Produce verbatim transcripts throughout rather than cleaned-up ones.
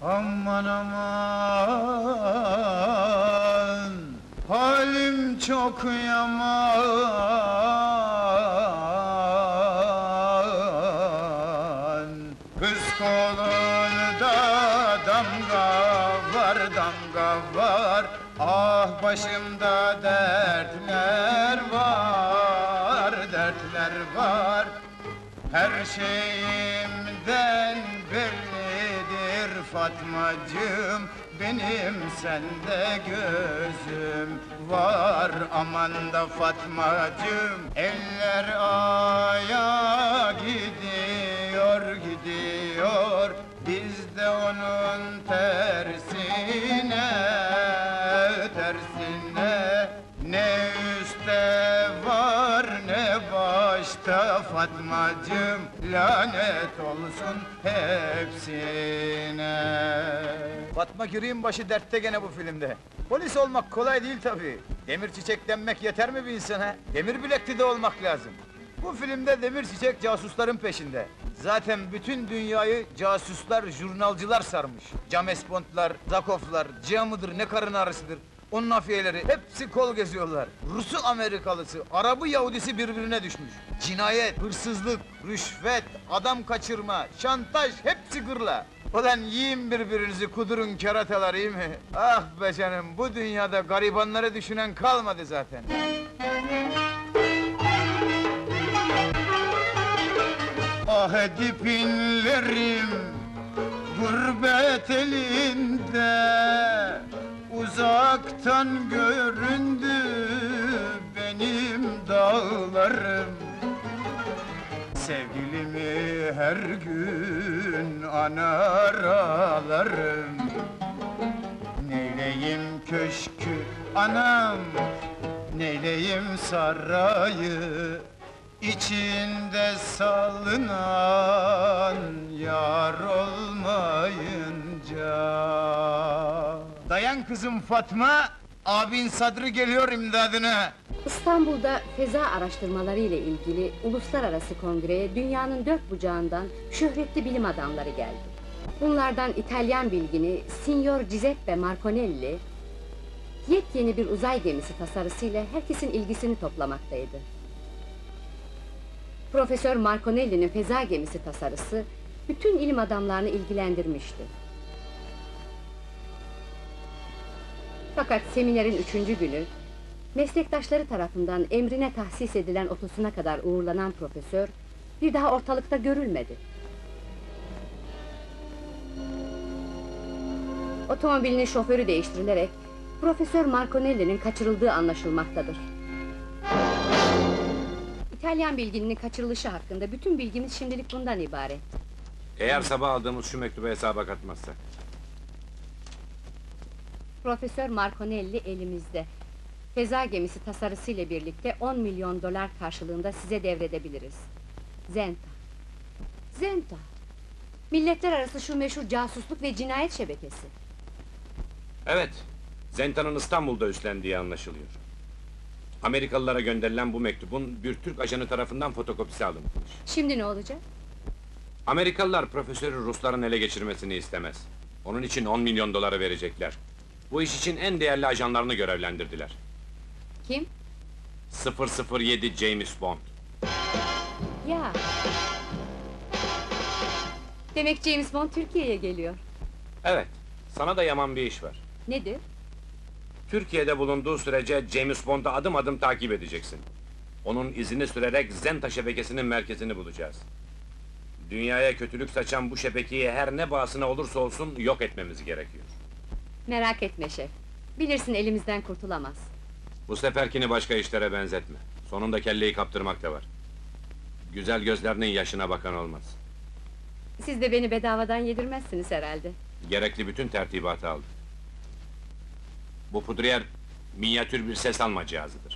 Aman aman, halim çok yaman. Kız kolunda damga var, damga var. Ah başımda dertler var, dertler var. Her şeyimden bellidir Fatmacığım, benim sende gözüm var. Aman da Fatmacığım, eller aya gidiyor, gidiyor. Biz de onun tersine, tersine. Ne üstte var ne başta Fatmacığım, lanet olsun hepsine. Fatma Gürü'nün başı dertte gene bu filmde. Polis olmak kolay değil tabii. Demir çiçek denmek yeter mi bir insana? Demir bilekli de olmak lazım. Bu filmde Demir Çiçek casusların peşinde. Zaten bütün dünyayı casuslar, jurnalcılar sarmış. James Bond'lar, Zakov'lar, Cia mıdır, ne karın ağrısıdır. Onun afiyeleri, hepsi kol geziyorlar. Rus'u Amerikalısı, Arap'ı Yahudisi birbirine düşmüş. Cinayet, hırsızlık, rüşvet, adam kaçırma, şantaj, hepsi gırla. Ulan yiyin birbirinizi, kudurun keratalar, iyi mi? Ah be canım, bu dünyada garibanları düşünen kalmadı zaten. Ah dipinlerim gurbet elinde, uzaktan göründü benim dağlarım. Sevgilimi her gün anar ağlarım. Neyleyim köşkü anam, neyleyim sarayı, İçinde salınan yar olmayınca. Dayan kızım Fatma, abin Sadrı geliyor imdadına. İstanbul'da feza araştırmaları ile ilgili uluslararası kongreye dünyanın dört bucağından şöhretli bilim adamları geldi. Bunlardan İtalyan bilgini Signor Giuseppe Marconelli yepyeni bir uzay gemisi tasarısıyla herkesin ilgisini toplamaktaydı. Profesör Marconelli'nin feza gemisi tasarısı bütün ilim adamlarını ilgilendirmişti. Fakat seminerin üçüncü günü meslektaşları tarafından emrine tahsis edilen otosuna kadar uğurlanan profesör bir daha ortalıkta görülmedi. Otomobilinin şoförü değiştirilerek Profesör Marconelli'nin kaçırıldığı anlaşılmaktadır. İtalyan bilgininin kaçırılışı hakkında bütün bilgimiz şimdilik bundan ibaret. Eğer sabah aldığımız şu mektubu hesaba katmazsak. Profesör Marconelli elimizde. Feza gemisi tasarısıyla birlikte on milyon dolar karşılığında size devredebiliriz. Zenta. Zenta! Milletler arası şu meşhur casusluk ve cinayet şebekesi. Evet, Zenta'nın İstanbul'da üstlendiği anlaşılıyor. Amerikalılara gönderilen bu mektubun bir Türk ajanı tarafından fotokopisi alınmış. Şimdi ne olacak? Amerikalılar profesörü Rusların ele geçirmesini istemez. Onun için on milyon doları verecekler. Bu iş için en değerli ajanlarını görevlendirdiler. Kim? sıfır sıfır yedi James Bond. Ya! Demek James Bond Türkiye'ye geliyor. Evet, sana da yaman bir iş var. Nedir? Türkiye'de bulunduğu sürece James Bond'u adım adım takip edeceksin. Onun izini sürerek Zenta şebekesinin merkezini bulacağız. Dünyaya kötülük saçan bu şebekeyi her ne bahasına olursa olsun yok etmemiz gerekiyor. Merak etme şef. Bilirsin elimizden kurtulamaz. Bu seferkini başka işlere benzetme. Sonunda kelleyi kaptırmak da var. Güzel gözlerinin yaşına bakan olmaz. Siz de beni bedavadan yedirmezsiniz herhalde. Gerekli bütün tertibatı aldım. Bu pudriyer, minyatür bir ses alma cihazıdır.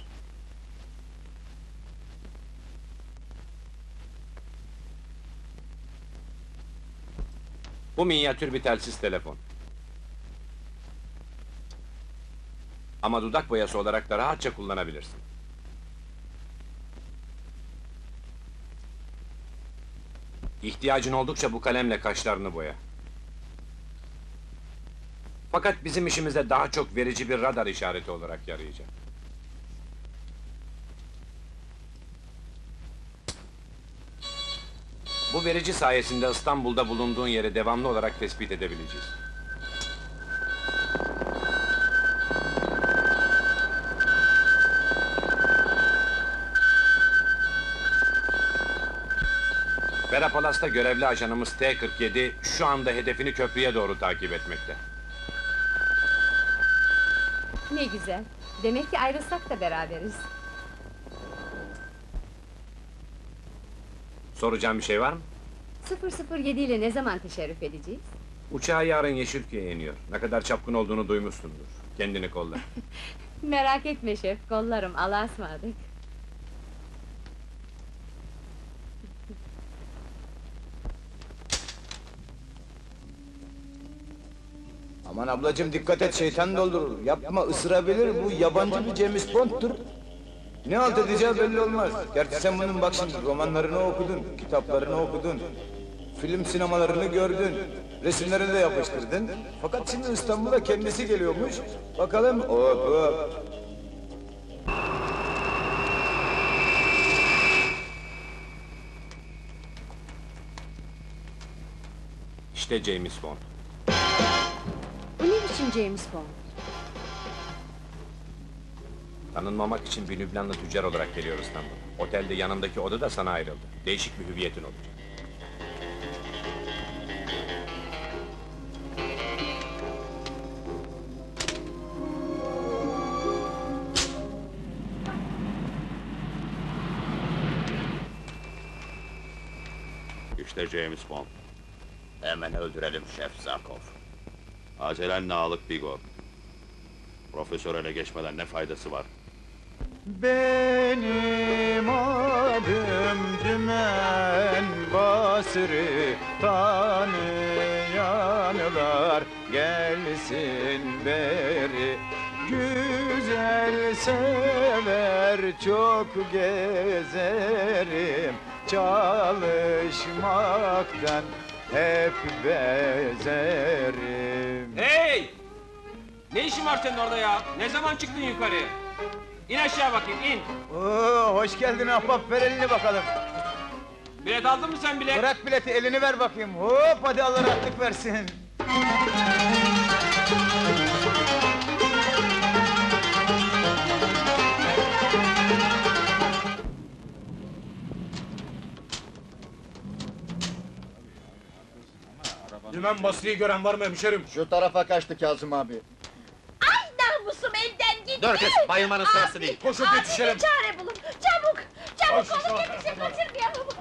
Bu minyatür bir telsiz telefon. Ama dudak boyası olarak da rahatça kullanabilirsin. İhtiyacın oldukça bu kalemle kaşlarını boya. Fakat bizim işimize daha çok verici bir radar işareti olarak yarayacak. Bu verici sayesinde İstanbul'da bulunduğun yeri devamlı olarak tespit edebileceğiz. Vera Palas'ta görevli ajanımız T kırk yedi şu anda hedefini köprüye doğru takip etmekte. Ne güzel. Demek ki ayrılsak da beraberiz. Soracağım bir şey var mı? sıfır sıfır yedi ile ne zaman teşerrüf edeceğiz? Uçağı yarın Yeşilköy'e iniyor. Ne kadar çapkın olduğunu duymuşsundur. Kendini kolla. Merak etme şef, kollarım, Allah'a ısmarladık. Aman ablacığım dikkat et, şeytan doldurur. Yapma, ısırabilir, bu yabancı bir James Bond'tur. Ne halt edeceği belli olmaz. Gerçi sen bunun bak şimdi, romanlarını okudun, kitaplarını okudun, film sinemalarını gördün, resimlerini de yapıştırdın. Fakat şimdi İstanbul'a kendisi geliyormuş. Bakalım, hop hop. İşte James Bond. Bu ne biçim James Bond? Tanınmamak için bir Lübnanlı tüccar olarak geliyor İstanbul'a. Otelde yanındaki oda da sana ayrıldı. Değişik bir hüviyetin olacak. İşte James Bond. Hemen öldürelim Şef Zarkov. Acelenle alık Bigor. Profesör ele geçmeden ne faydası var? Benim adım Dümen Basri, tanıyanlar gelsin beri. Güzel sever, çok gezerim, çalışmaktan hep bezerim. Hey! Ne işin var senin orada ya? Ne zaman çıktın yukarı? İn aşağı bakayım, in! Oo, hoş geldin ahbap, ver elini bakalım. Bilet aldın mı sen bile? Bırak bileti, elini ver bakayım. Hop, hadi Allah rahatlık versin. Dümen Basri'yi gören var mı hemşerim? Şu tarafa kaçtı Kazım abi. Ay namusum elden gitti! Dur kız, bayılmanın sırası değil. Koşup Abi yetişelim. bir çare bulun, çabuk! Çabuk Koş, olun, koş, yetişin, koş. kaçırmayalım onu!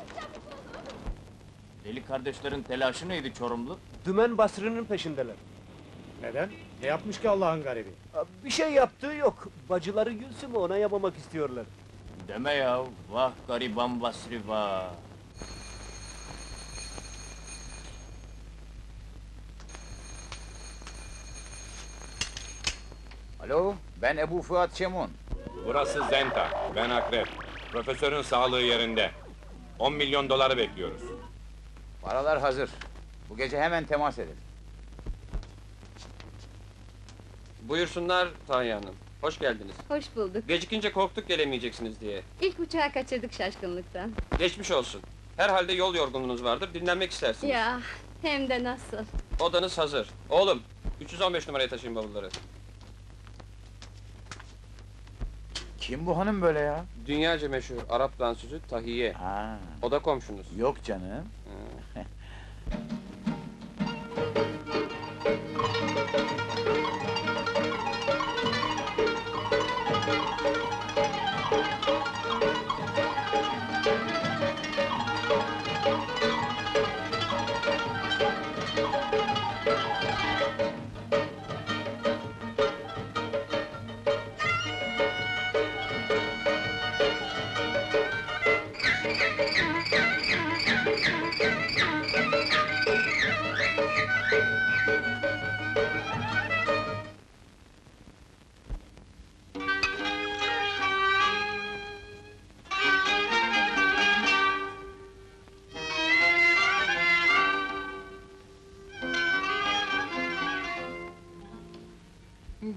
Deli kardeşlerin telaşı neydi Çorumlu? Dümen Basri'nin peşindeler. Neden? Ne yapmış ki Allah'ın garibi? Bir şey yaptığı yok. Bacıları Gülsüm'ü ona yapamak istiyorlar. Deme ya, vah gariban Basri vah! Alo, ben Ebu Fuat Şemun. Burası Zenta, ben Akrep. Profesörün sağlığı yerinde. on milyon doları bekliyoruz. Paralar hazır. Bu gece hemen temas edin. Buyursunlar Tanya Hanım. Hoş geldiniz. Hoş bulduk. Gecikince korktuk gelemeyeceksiniz diye. İlk uçağı kaçırdık şaşkınlıktan. Geçmiş olsun. Herhalde yol yorgunluğunuz vardır, dinlenmek istersiniz. Ya, hem de nasıl? Odanız hazır. Oğlum, üç yüz on beş numaraya taşıyın bavulları. Kim bu hanım böyle ya? Dünyaca meşhur Arap dansözü Tahiye. Ha, O da komşunuz. yok canım.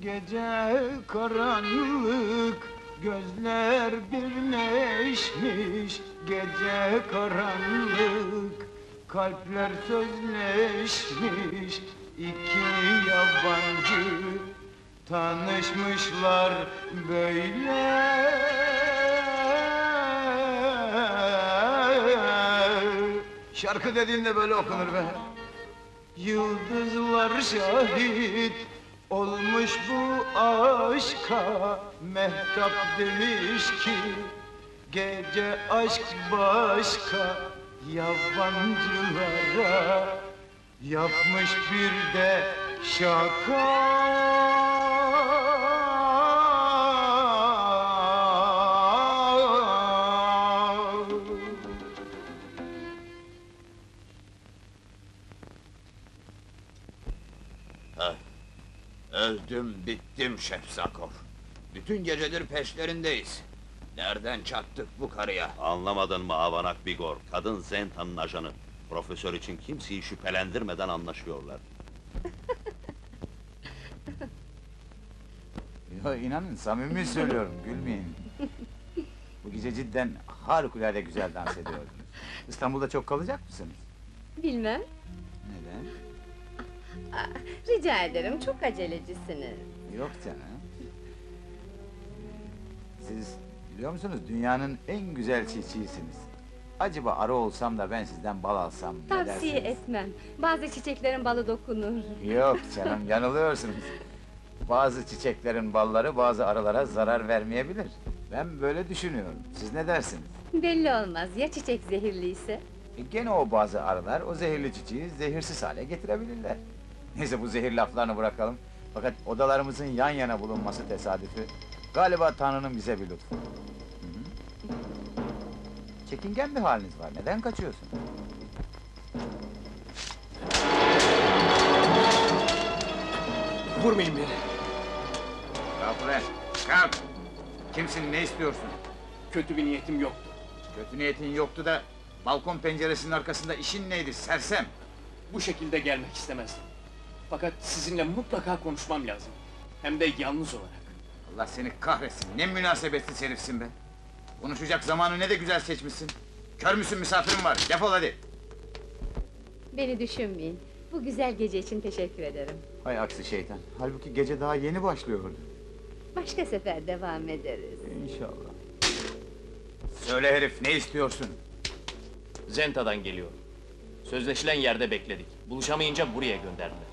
Gece karanlık, gözler birleşmiş. Gece karanlık, kalpler sözleşmiş. İki yabancı tanışmışlar böyle. Şarkı dediğinde böyle okunur be. Yıldızlar şahit olmuş bu aşka. Mehtap demiş ki gece aşk başka. Yabancılara yapmış bir de şaka. Öldüm bittim Şefsakov. Bütün gecedir peşlerindeyiz. Nereden çattık bu karıya? Anlamadın mı Avanak Bigor? Kadın Zenta'nın ajanı. Profesör için kimseyi şüphelendirmeden anlaşıyorlar. Yo, inanın samimi söylüyorum, gülmeyin. Bu gece cidden harikulade güzel dans ediyordunuz. İstanbul'da çok kalacak mısınız? Bilmem. Neden? Rica ederim, çok acelecisiniz. Yok canım. Siz biliyor musunuz, dünyanın en güzel çiçeğisiniz. Acaba arı olsam da ben sizden bal alsam ne Tavsiye dersiniz? etmem. Bazı çiçeklerin balı dokunur. Yok canım, yanılıyorsunuz. Bazı çiçeklerin balları bazı arılara zarar vermeyebilir. Ben böyle düşünüyorum. Siz ne dersiniz? Belli olmaz, ya çiçek zehirliyse? E gene o bazı arılar o zehirli çiçeği zehirsiz hale getirebilirler. Neyse bu zehir laflarını bırakalım. Fakat odalarımızın yan yana bulunması tesadüfü. Galiba Tanrı'nın bize bir lütfu. Hı hı. Çekingen bir haliniz var. Neden kaçıyorsunuz? Vurmayın beni. Kalk ulan! Kalk! Kimsin, ne istiyorsun? Kötü bir niyetim yoktu. Kötü niyetin yoktu da balkon penceresinin arkasında işin neydi sersem? Bu şekilde gelmek istemezdim. Fakat sizinle mutlaka konuşmam lazım. Hem de yalnız olarak. Allah seni kahretsin, ne münasebetsiz herifsin be! Konuşacak zamanı ne de güzel seçmişsin. Kör müsün, misafirim var, defol hadi! Beni düşünmeyin. Bu güzel gece için teşekkür ederim. Hay aksi şeytan, halbuki gece daha yeni başlıyordu. Başka sefer devam ederiz. İnşallah. Söyle herif, ne istiyorsun? Zenta'dan geliyor. Sözleşilen yerde bekledik. Buluşamayınca buraya gönderdiler.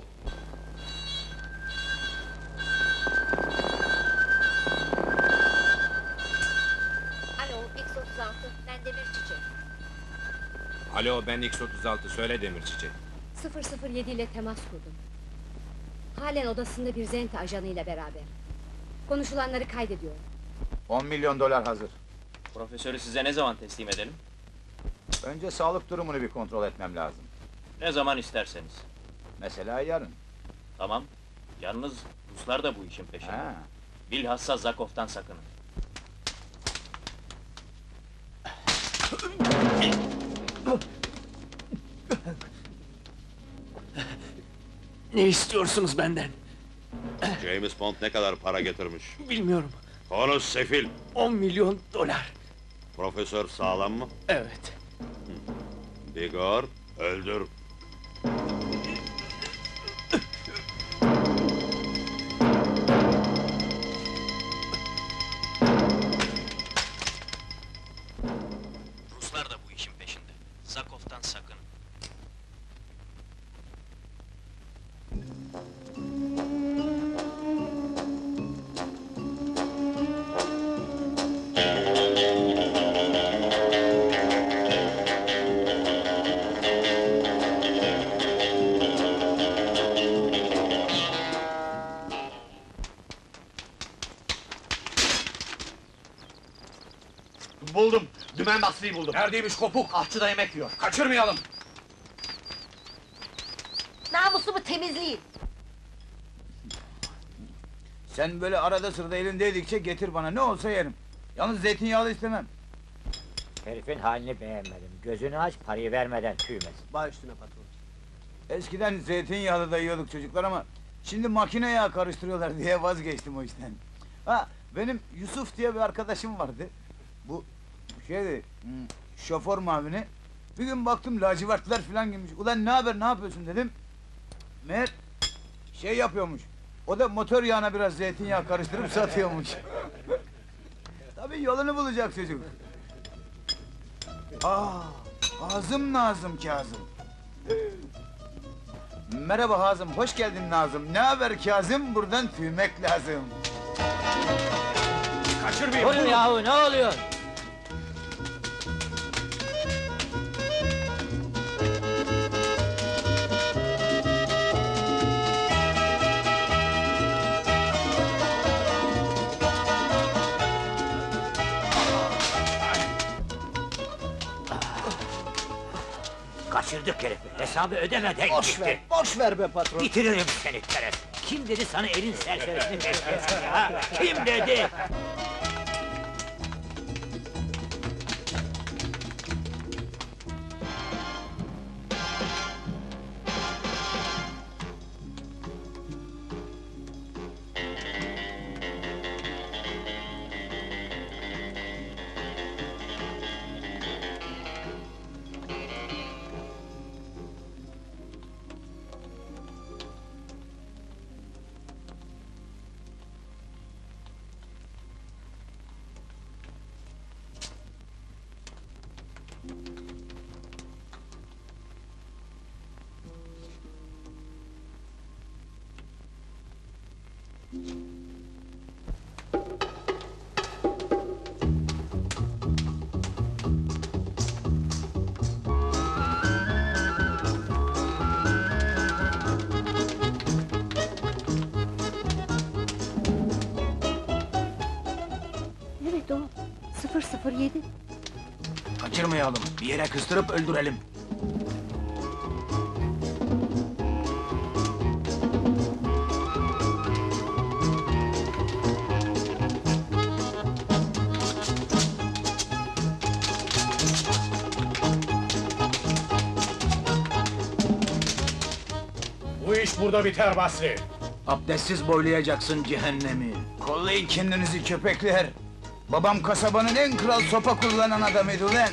Alo, X otuz altı, ben Demir Çiçek. Alo, ben X otuz altı, söyle Demir Çiçek. sıfır sıfır yedi ile temas kurdum. Halen odasında bir Zenta ajanıyla beraber. Konuşulanları kaydediyorum. On milyon dolar hazır. Profesörü size ne zaman teslim edelim? Önce sağlık durumunu bir kontrol etmem lazım. Ne zaman isterseniz. Mesela yarın. Tamam. Yalnız Ruslar da bu işin peşinde. Ha. Bilhassa Zakov'tan sakının. Ne istiyorsunuz benden? James Bond ne kadar para getirmiş? Bilmiyorum. Konuş sefil! On milyon dolar. Profesör sağlam mı? Evet. Bigor, öldür! Ruslar da bu işin peşinde. Zakov'tan sakının. Buldum, dümen basriyi buldum. Neredeymiş kopuk? Ahçıda yemek yiyor. Kaçırmayalım. Namusumu temizleyin. Sen böyle arada sırada elindeydikçe getir bana, ne olsa yerim. Yalnız zeytinyağlı istemem. Herifin halini beğenmedim. Gözünü aç, parayı vermeden tüymesin. Baş üstüne patron. Eskiden zeytinyağlı da yiyorduk çocuklar ama Şimdi makine yağı karıştırıyorlar diye vazgeçtim o işten. Ha, benim Yusuf diye bir arkadaşım vardı. Bu şeydi, hmm, şoför mavini. Bir gün baktım lacivertler falan giymiş. Ulan ne haber, ne yapıyorsun dedim. Meğer şey yapıyormuş. O da motor yağına biraz zeytinyağı karıştırıp satıyormuş. Tabii yolunu bulacak çocuk. Aa, Hazım Nazım Kazım. Merhaba Hazım, hoş geldin Nazım. Ne haber Kazım? Buradan tüymek lazım. Kaçırmayın! Oluyor yahu, ne oluyor? Kaçırdık herifi. Hesabı ödemeden Boş gitti. ver, boş ver be patron. Bitiririm seni Teres. Kim dedi sana elin serserisini beklesin ya? Kim dedi? Evet o. sıfır sıfır yedi. Kaçırmayalım, bir yere kıstırıp öldürelim. Bu iş burada biter Basri. Abdestsiz boylayacaksın cehennemi. Kollayın kendinizi köpekler. Babam kasabanın en kral sopa kullanan adamıydı ulan.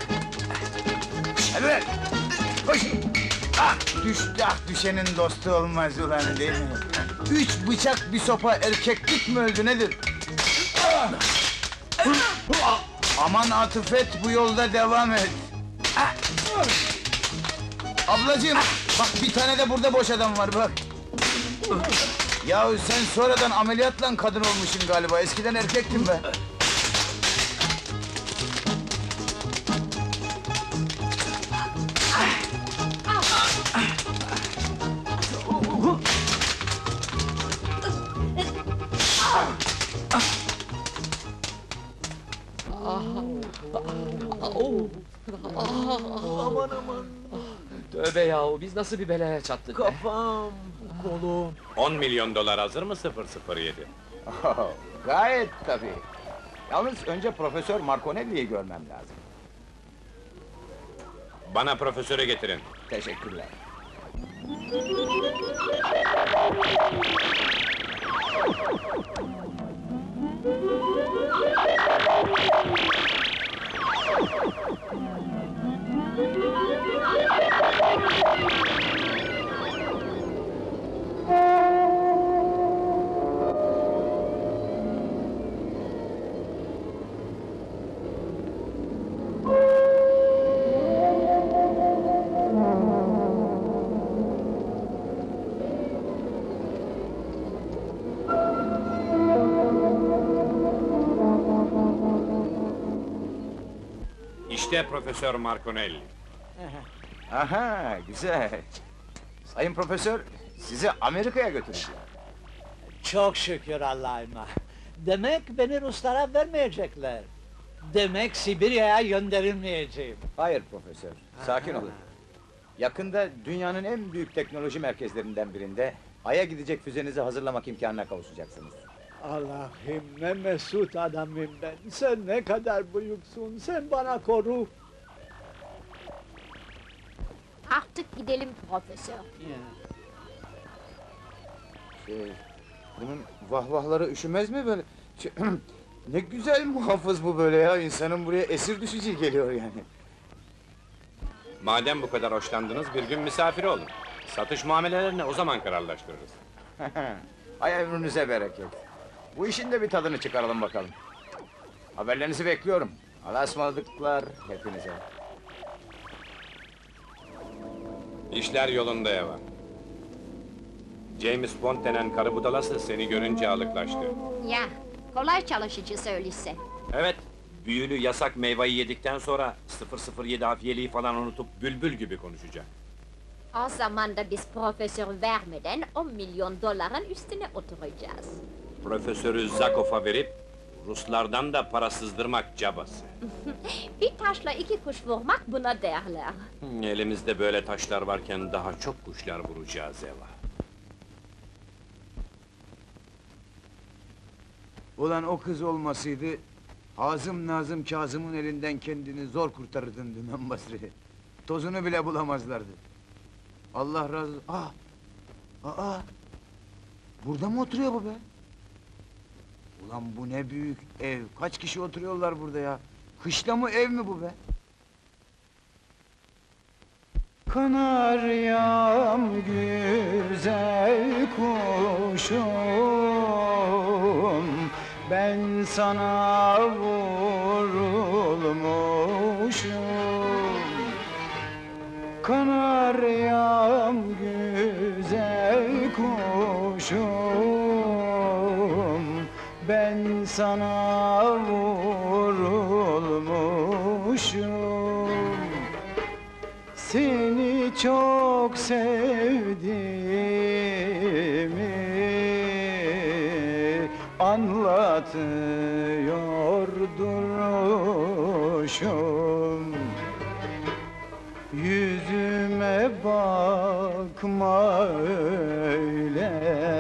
Hadi lan! Koş! Ah! Düştü, ah düşenin dostu olmaz ulan değil mi? Üç bıçak bir sopa erkeklik mi öldü nedir? Ah! Aman Atıfet bu yolda devam et. Ah! Ablacığım, bak bir tane de burada boş adam var bak. Yahu sen sonradan ameliyatla kadın olmuşsun galiba, eskiden erkektin be. Aman aman. Tövbe yahu, biz nasıl bir belaya çattık be? Kafam, kolum. on milyon dolar hazır mı sıfır sıfır yedi? Gayet tabii. Yalnız önce Profesör Marconelli'yi görmem lazım. Bana profesörü getirin. Teşekkürler. İşte Profesör Marconelli. Aha, güzel. Sayın Profesör, sizi Amerika'ya götüreceğim. Çok şükür Allah'ıma. Demek beni Ruslara vermeyecekler. Demek Sibirya'ya gönderilmeyeceğim. Hayır Profesör, sakin olun. Yakında dünyanın en büyük teknoloji merkezlerinden birinde Ay'a gidecek füzenizi hazırlamak imkanına kavuşacaksınız. Allah'ım ne mesut adamım ben. Sen ne kadar büyüksün, sen bana koru. Artık gidelim profesör. Şey, bunun vahvahları üşümez mi böyle? Şey, ne güzel muhafız bu böyle ya, insanın buraya esir düşücü geliyor yani. Madem bu kadar hoşlandınız, bir gün misafir olun. Satış muamelelerini o zaman kararlaştırırız. Ay ömrünüze bereket. Bu işin de bir tadını çıkaralım bakalım. Haberlerinizi bekliyorum. Allah'a ısmarladıklar hepinize. İşler yolunda Eva. James Bond denen karı budalası seni görünce alıklaştı. Ya, kolay çalışıcı söylese. Evet, büyülü yasak meyveyi yedikten sonra sıfır sıfır yedi hafiyeliği falan unutup bülbül gibi konuşacak. O zaman da biz profesör vermeden on milyon doların üstüne oturacağız. Profesörü Zakov'a verip Ruslardan da para sızdırmak cabası. Bir taşla iki kuş vurmak buna derler. Hmm, Elimizde böyle taşlar varken daha çok kuşlar vuracağız Eva. Ulan o kız olmasaydı, Hazım Nazım Kazım'ın elinden kendini zor kurtarırdın Dümen Basri. Tozunu bile bulamazlardı. Allah razı olsun. Aa! Aa! Burada mı oturuyor bu be? Ulan bu ne büyük ev, kaç kişi oturuyorlar burada ya? Kışla mı ev mi bu be? Kanaryam güzel kuşum, ben sana vurulmuşum. Kanaryam güzel kuşum, ben sana vurulmuşum. Seni çok sevdiğimi anlatıyor duruşum. Yüzüme bakma öyle,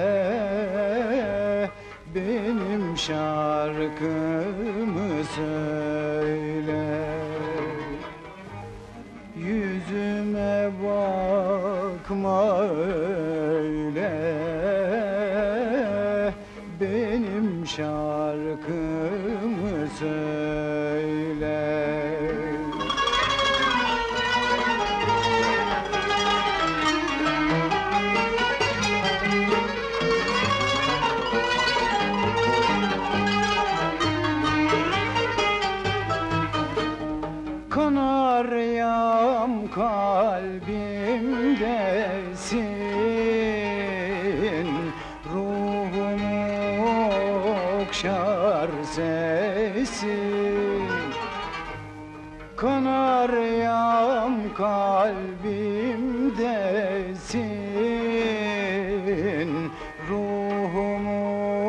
benim şarkımı söyle. Yüzüme bakma öyle, benim şarkımı söyle. Kanaryam kalbimdesin, ruhumu okşar sesin. Kanaryam kalbimdesin, ruhumu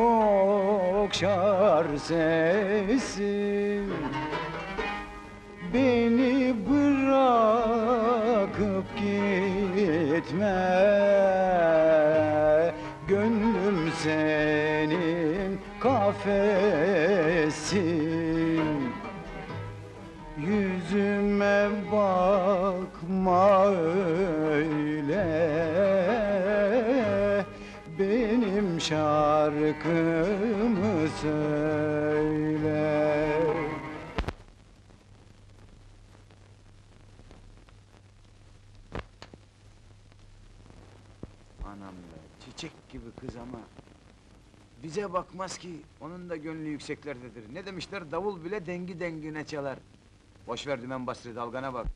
okşar sesin. Beni bırakıp gitme, gönlüm senin kafesin. Yüzüme bakma öyle, benim şarkımı söyle. Anam be, çiçek gibi kız ama bize bakmaz ki, onun da gönlü yükseklerdedir. Ne demişler, davul bile dengi dengine çalar. Boş ver Dümen Basri, dalgana bak.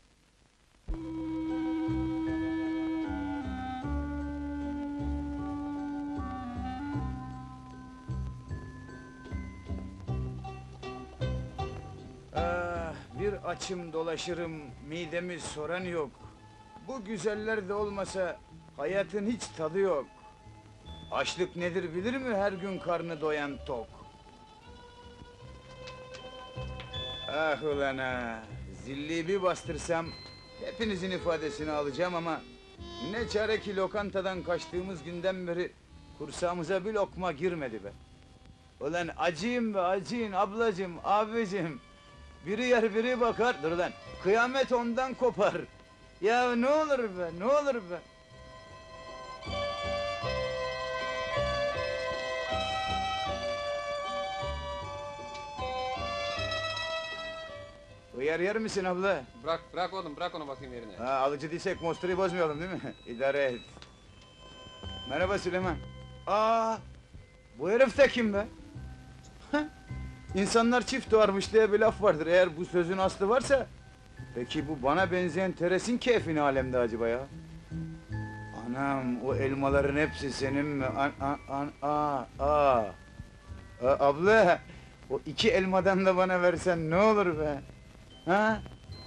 Ah, bir açım dolaşırım, midemi soran yok. Bu güzeller de olmasa hayatın hiç tadı yok. Açlık nedir bilir mi her gün karnı doyan tok? Ah ulan ah! Zilliyi bir bastırsam hepinizin ifadesini alacağım ama ne çare ki lokantadan kaçtığımız günden beri kursağımıza bir lokma girmedi be. Ulan acıyım be acıyın ablacım, abicim. Biri yer biri bakar, dur lan, kıyamet ondan kopar. Ya ne olur be, ne olur be. Hıyar yer misin abla? Bırak, bırak oğlum, bırak onu bakayım yerine. Ha, alıcı değilsek monster'ı bozmayalım değil mi? İdare et. Merhaba Süleyman. Aa, bu herif de kim be? Heh, İnsanlar çift doğarmış diye bir laf vardır. Eğer bu sözün aslı varsa... Peki bu bana benzeyen Teres'in keyfi ne alemde acaba ya? Anam, o elmaların hepsi senin mi? An, an, an, aa, aa. Aa, abla, o iki elmadan da bana versen ne olur be? Ha?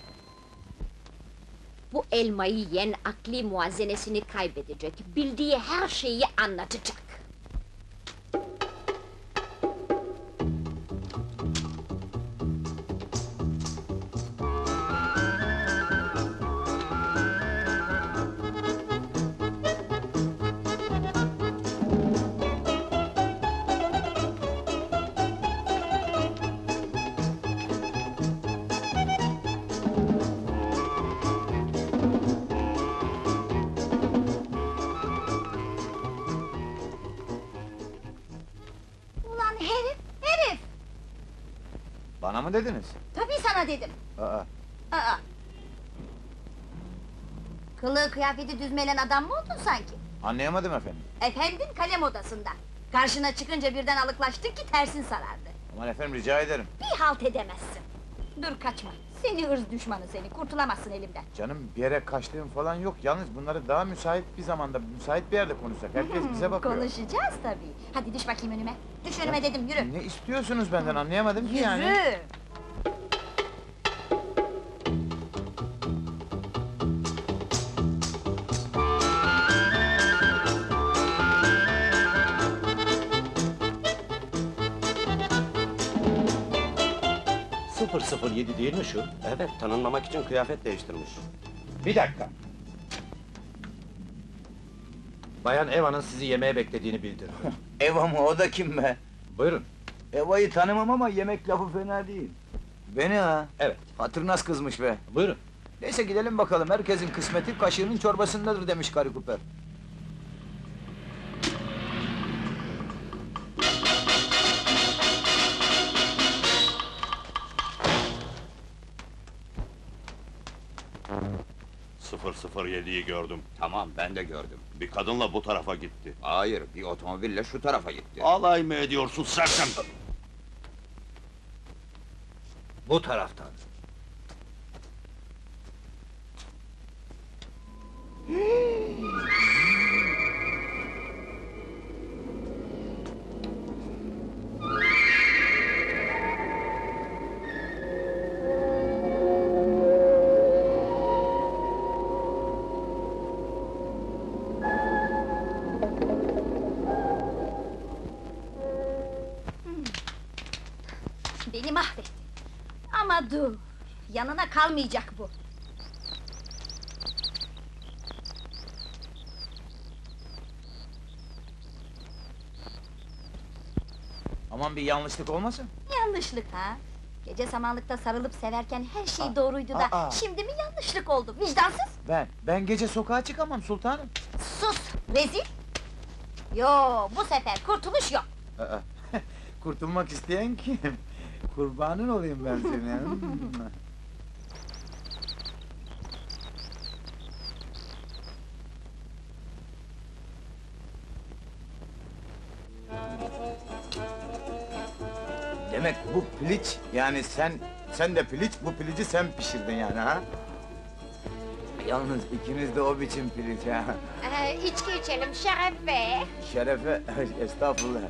Bu elmayı yiyen akli muazenesini kaybedecek, bildiği her şeyi anlatacak. Ulan herif, herif! Bana mı dediniz? Tabii sana dedim. Aa, Aa! Kılığı kıyafeti düzmelen adam mı oldun sanki? anlayamadım efendim. Efendin kalem odasında. Karşına çıkınca birden alıklaştın ki tersin sarardı. Aman efendim rica ederim. Bir halt edemezsin. Dur kaçma. Seni ırz düşmanı seni, kurtulamazsın elimden. Canım bir yere kaçtığım falan yok. Yalnız bunları daha müsait bir zamanda, müsait bir yerde konuşsak. Herkes bize bakıyor. Konuşacağız tabii. Hadi düş bakayım önüme. Düş önüme dedim, yürü. Ne istiyorsunuz benden anlayamadım ki yani. Yürü! sıfır sıfır yedi değil mi şu? Evet, tanınmamak için kıyafet değiştirmiş. Bir dakika. Bayan Eva'nın sizi yemeğe beklediğini bildirdi. Eva mı? O da kim be? Buyurun. Eva'yı tanımam ama yemek lafı fena değil. Beni ha? Evet. Hatırnaz kızmış be. Buyurun. Neyse gidelim bakalım. Herkesin kısmeti kaşığının çorbasındadır demiş Karı Kuper. sıfır sıfır yediyi gördüm. Tamam, ben de gördüm. Bir kadınla bu tarafa gitti. Hayır, bir otomobille şu tarafa gitti. Alay mı ediyorsun sersem? Bu taraftan. Beni mahvetti. Ama dur, yanına kalmayacak bu. Aman bir yanlışlık olmasın. Yanlışlık ha? Gece samanlıkta sarılıp severken her şey doğruydu da... aa. ...şimdi mi yanlışlık oldu, vicdansız? Ben, ben gece sokağa çıkamam sultanım. Sus, rezil! Yo, bu sefer kurtuluş yok. Aa, kurtulmak isteyen kim? Kurbanın olayım ben senin. Demek bu piliç, yani sen, sen de piliç, bu pilici sen pişirdin yani ha? Yalnız ikiniz de o biçim piliç ha. Ee, içki içelim şerefe. Şerefe, estağfurullah.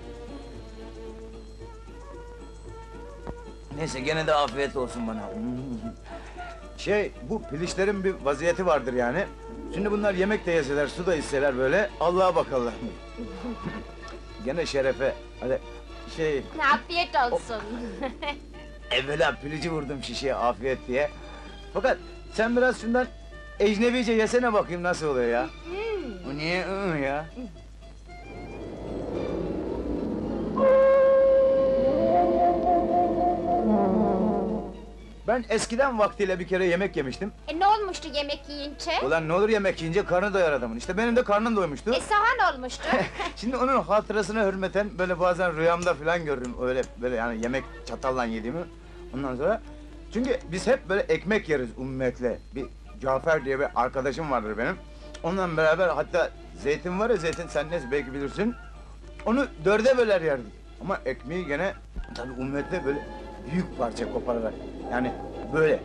Neyse gene de afiyet olsun bana. Şey, bu piliçlerin bir vaziyeti vardır yani. Şimdi bunlar yemek de yeseler, su da içseler böyle, Allah'a bakarlar. Gene şerefe, hadi şey... Afiyet olsun. Evvela pilici vurdum şişeye afiyet diye. Fakat sen biraz şundan ecnebice yesene bakayım nasıl oluyor ya. Bu niye ıı ya? Ben eskiden vaktiyle bir kere yemek yemiştim. E ne olmuştu yemek yiyince? Ulan ne olur yemek yiyince karnı doyar adamın. İşte benim de karnım doymuştu. E soğan olmuştu. Şimdi onun hatırasına hürmeten böyle bazen rüyamda falan görürüm öyle böyle yani yemek çatalla yediğimi. Ondan sonra Çünkü biz hep böyle ekmek yeriz ummetle. Bir Cafer diye bir arkadaşım vardır benim. Onunla beraber hatta zeytin var ya zeytin sen neyse belki bilirsin. Onu dörde böler yerdik. Ama ekmeği gene tabii ummetle böyle büyük parça kopararak. Yani böyle.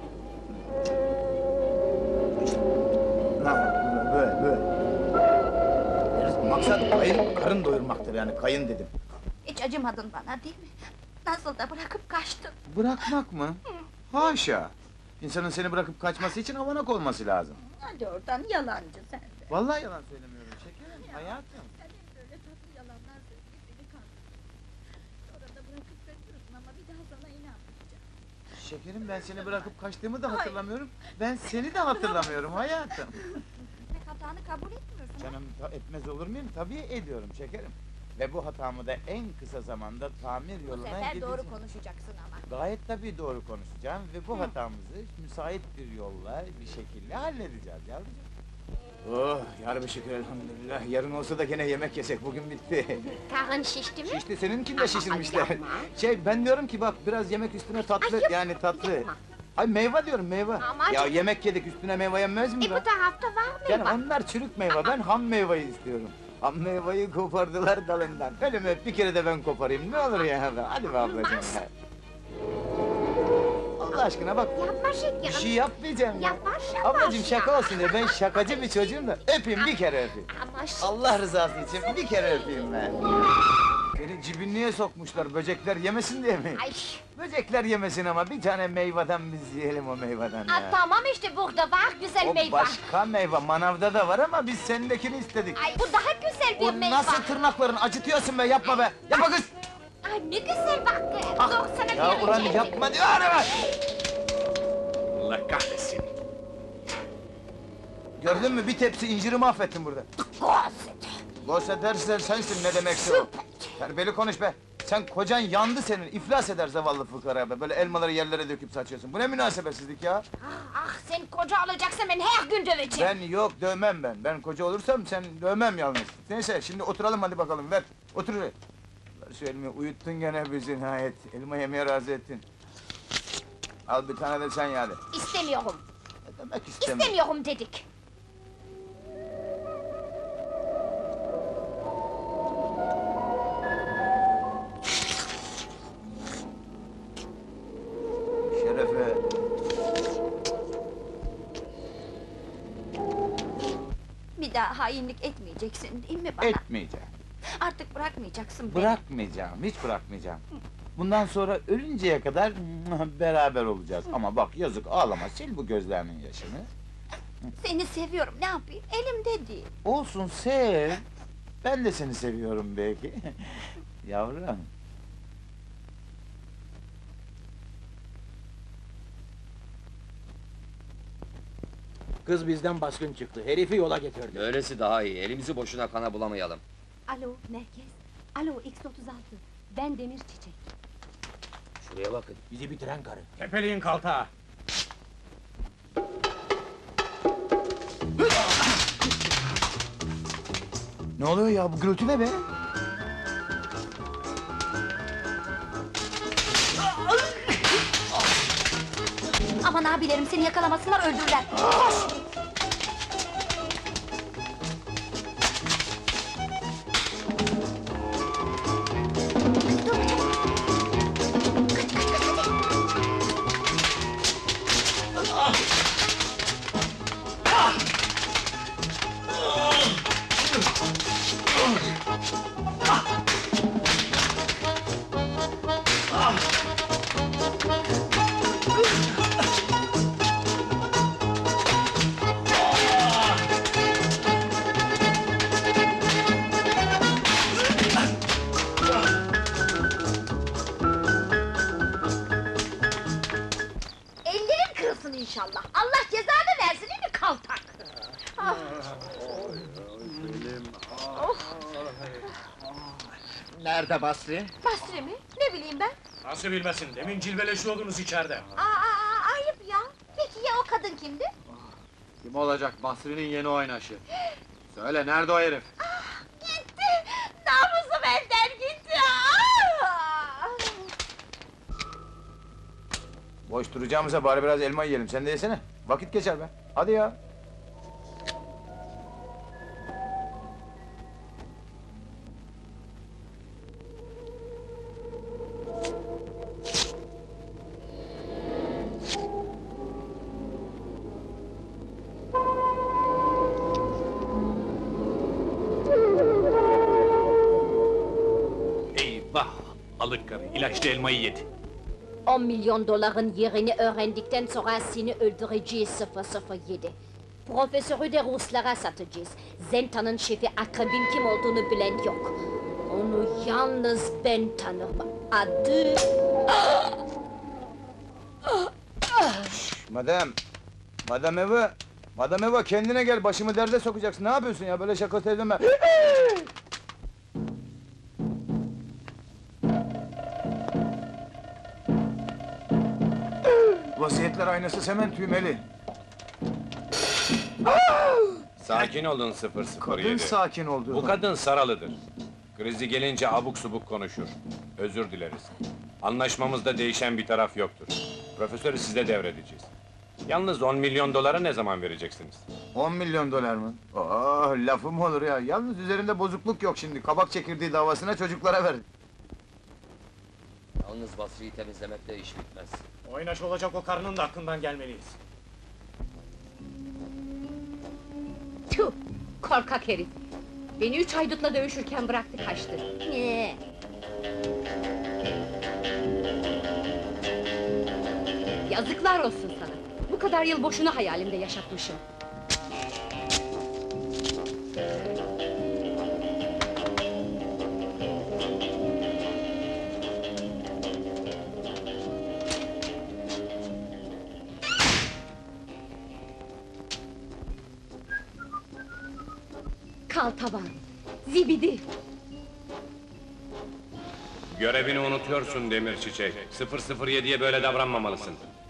Ha, böyle böyle. Maksat kayın, karın doyurmaktır yani kayın dedim. Hiç acımadın bana değil mi? Nasıl da bırakıp kaçtın. Bırakmak mı? Haşa! İnsanın seni bırakıp kaçması için avanak olması lazım. Hadi oradan yalancı sen de. Vallahi yalan söylemiyorum şekerim, hayatım. Sen hep böyle tatlı yalanlar söyleyip beni kandırıyorsun. Sonra da bırakıp kaçıyorsun ama bir daha sana inanmayacağım. Şekerim ben seni bırakıp kaçtığımı da hatırlamıyorum. Ben seni de hatırlamıyorum hayatım. Pek hatanı kabul etmiyorsun. Canım ta- etmez olur muyum? Tabii ediyorum şekerim. Ve bu hatamı da en kısa zamanda tamir Bu yoluna sefer gideceğim. doğru konuşacaksın ama. Gayet tabii doğru konuşacağım ve bu hatamızı müsait bir yolla bir şekilde halledeceğiz yavrucuğum. Oh, yarın şükür elhamdülillah. Yarın olsa da gene yemek yesek, bugün bitti. Karın şişti mi? Şişti, seninkini de Ama şişirmişler. yapma. Şey, ben diyorum ki bak, biraz yemek üstüne tatlı, Ay, yapma, yani tatlı. yapma. Ay meyve diyorum, meyve. Aman Ya canım. yemek yedik, üstüne meyve yenmez mi E be? bu tarafta var mı? Yani onlar çürük meyve, ben ham meyveyi istiyorum. Ham meyveyi kopardılar dalından. Ölümü bir kere de ben koparayım, ne olur ya be? Hadi be ablacığım ya. Allah aşkına bak, Yapma şekerim. bir şey yapmayacağım ya. Yapma şaka. Ablacığım şaka olsun diye, ben şakacı bir çocuğum da öpeyim, bir kere öpeyim. Ama şekerim. Allah rızası için bir kere öpeyim ben. Beni cibinliğe sokmuşlar, böcekler yemesin diye mi? Ay. Böcekler yemesin ama bir tane meyveden biz yiyelim o meyveden Aa, ya. tamam işte burada var güzel O meyve. başka meyve, manavda da var ama biz sendekini istedik. Ay bu daha güzel bir O meyve. nasıl tırnakların acıtıyorsun be, yapma be! Yapma kız! Ay ne güzel bak. Ah, Dur sana bir ya yere ulan çekeyim. yapma diyor be! Allah kahretsin. Gördün mü, bir tepsi inciri mahvettin burada. Gosset. Boş edersen sensin, ne demekse o. Terbiyeli konuş be! Sen kocan yandı senin, iflas eder zavallı fukara be! Böyle elmaları yerlere döküp saçıyorsun, bu ne münasebetsizlik ya! Ah, ah sen koca alacaksan ben her gün döveceğim. Ben yok, dövmem ben. Ben koca olursam sen dövmem yalnız. Neyse, şimdi oturalım hadi bakalım, ver. Otur şuraya. Ver şu elimi, uyuttun gene bizi nihayet. Elma yemeye razı ettin. Al bir tane de sen yani. İstemiyorum. Ne demek istemiyorum? İstemiyorum dedik. Şerefe. Bir daha hainlik etmeyeceksin değil mi bana? Etmeyeceğim. Artık bırakmayacaksın beni. Bırakmayacağım, hiç bırakmayacağım. Bundan sonra ölünceye kadar beraber olacağız. Ama bak yazık, ağlama, sil bu gözlerinin yaşını. Seni seviyorum, ne yapayım? Elimde değil. Olsun, sev. Ben de seni seviyorum belki. Yavrum. Kız bizden baskın çıktı. Herifi yola getirdi. Öylesi daha iyi. Elimizi boşuna kana bulamayalım. Alo merkez. Alo X otuz altı. Ben Demir Çiçek. Şuraya bakın. Bizi bitiren karı. Tepeliğin kaltağı. Ne oluyor ya, bu gürültü ne be? Aman abilerim seni yakalamasınlar, öldürürler. Koş! Ellerin kırılsın inşallah. Allah cezanı versin değil mi kaltak? Ah. Oh. Nerede Basri? Basri mi? Ne bileyim ben? Nasıl bilmesin? Demin cilveleşiyordunuz içeride. Aa, aa, ayıp ya. Peki ya o kadın kimdi? Kim olacak? Basri'nin yeni oynaşı. Söyle, nerede o herif? Gitti. Namusum elden gitti. Ah! Boş duracağımıza bari biraz elma yiyelim. Sen de yesene. Vakit geçer be. Hadi ya. Eyvah! Alık karı, ilaçlı elmayı yedi. on milyon doların yerini öğrendikten sonra seni öldüreceğiz sıfır sıfır yedi. Profesörü de Ruslara satacağız. Zenta'nın şefi Akrab'in kim olduğunu bilen yok. Onu yalnız ben tanırım. Adı... Madem, Madam Eva, Madam Eva kendine gel, başımı derde sokacaksın. Ne yapıyorsun ya, böyle şaka sevdime. Vasiyetler aynası semen tüymeli. Sakin olun sıfır sıfır yedi. Kadın sakin oldu. Bu kadın Saralı'dır. Krizi gelince abuk subuk konuşur. Özür dileriz. Anlaşmamızda değişen bir taraf yoktur. Profesörü size devredeceğiz. Yalnız on milyon dolara ne zaman vereceksiniz? On milyon dolar mı? Oh, lafı mı olur ya? Yalnız üzerinde bozukluk yok şimdi. Kabak çekirdeği davasına çocuklara verdi. Yalnız Basri'yi temizlemekle iş bitmez. Oynaş olacak o karının da aklından gelmeliyiz. Tüh! Korkak herif! Beni üç haydutla dövüşürken bıraktı kaçtı. Ne? Yazıklar olsun sana! Bu kadar yıl boşuna hayalimde yaşatmışım. Kaltaban! Zibidi! Görevini unutuyorsun Demir Çiçek. sıfır sıfır yediye böyle davranmamalısın.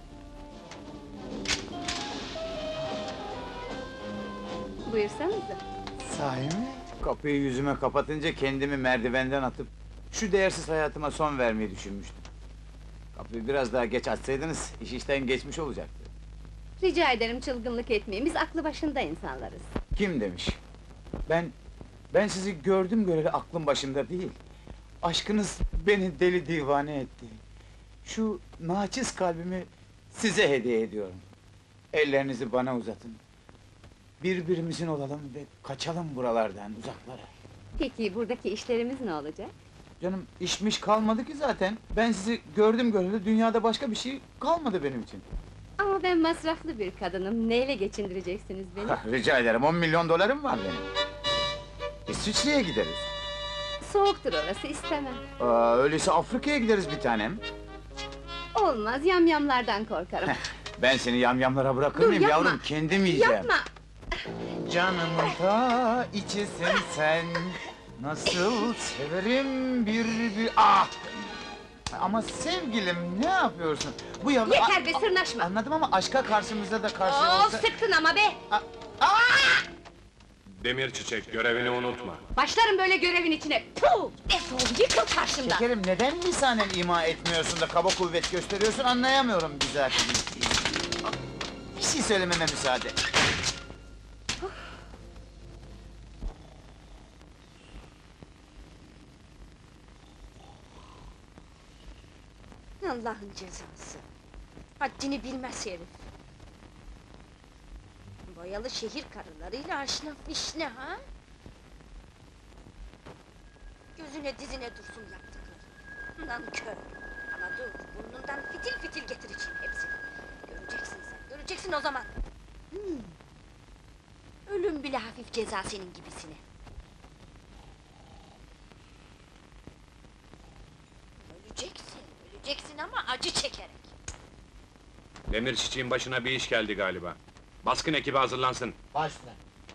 Buyursanıza! Sahi mi? Kapıyı yüzüme kapatınca kendimi merdivenden atıp şu değersiz hayatıma son vermeyi düşünmüştüm. Kapıyı biraz daha geç açsaydınız iş işten geçmiş olacaktı. Rica ederim çılgınlık etmeyin, biz aklı başında insanlarız. Kim demiş? Ben, ben sizi gördüm göreli aklım başımda değil. Aşkınız beni deli divane etti. Şu naçiz kalbimi size hediye ediyorum. Ellerinizi bana uzatın. Birbirimizin olalım ve kaçalım buralardan uzaklara. Peki buradaki işlerimiz ne olacak? Canım işmiş kalmadı ki zaten. Ben sizi gördüm göreli dünyada başka bir şey kalmadı benim için. Ama ben masraflı bir kadınım, neyle geçindireceksiniz beni? Hah, rica ederim, on milyon dolarım var benim. İsviçre'ye gideriz. Soğuktur orası, istemem. Aa, öyleyse Afrika'ya gideriz bir tanem. Olmaz, yamyamlardan korkarım. Ben seni yamyamlara bırakır Dur, mıyım yapma! yavrum? Kendim yiyeceğim. Yapma! Canımın ta içisin sen. Nasıl severim bir bir... Ah! Ama sevgilim ne yapıyorsun? Bu yavru... Yeter be, sırnaşma! Anladım ama aşka karşımızda da karşı Oo, olsa... sıktın ama be! Demir Çiçek, görevini unutma. Başlarım böyle görevin içine! Puh! Defol, yıkıl karşımdan! Şekerim neden lisanen ima etmiyorsun da kaba kuvvet gösteriyorsun anlayamıyorum bizatihi. Bir şey söylememe müsaade. Allah'ın cezası! Haddini bilmez herif! Boyalı şehir karılarıyla aşnafmış ne ha? Gözüne dizine dursun yaptıkları! Nankör! Ama dur, burnundan fitil fitil getireceğim hepsini! Göreceksin sen, göreceksin o zaman! Hmm. Ölüm bile hafif ceza senin gibisine! Öleceksin, öleceksin ama acı çekerek! Demir Çiçek'in başına bir iş geldi galiba. Baskın ekibi hazırlansın. Başla.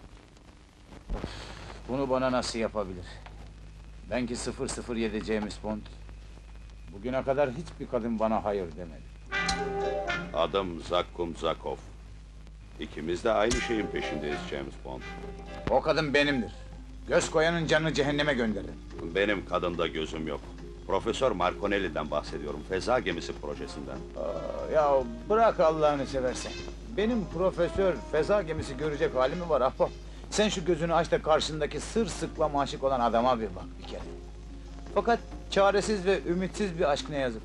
Bunu bana nasıl yapabilir? Ben ki sıfır sıfır yedi James Bond. Bugüne kadar hiçbir kadın bana hayır demedi. Adım Zakkum Zakov. İkimiz de aynı şeyin peşindeyiz James Bond. O kadın benimdir. Göz koyanın canını cehenneme gönderin. Benim kadında gözüm yok. Profesör Marconelli'den bahsediyorum, feza gemisi projesinden. Aa, ya bırak Allah'ını seversen. Benim profesör feza gemisi görecek hali mi var ahbap? Sen şu gözünü aç da karşındaki sırsıklam aşık olan adama bir bak bir kere. Fakat çaresiz ve ümitsiz bir aşk ne yazık.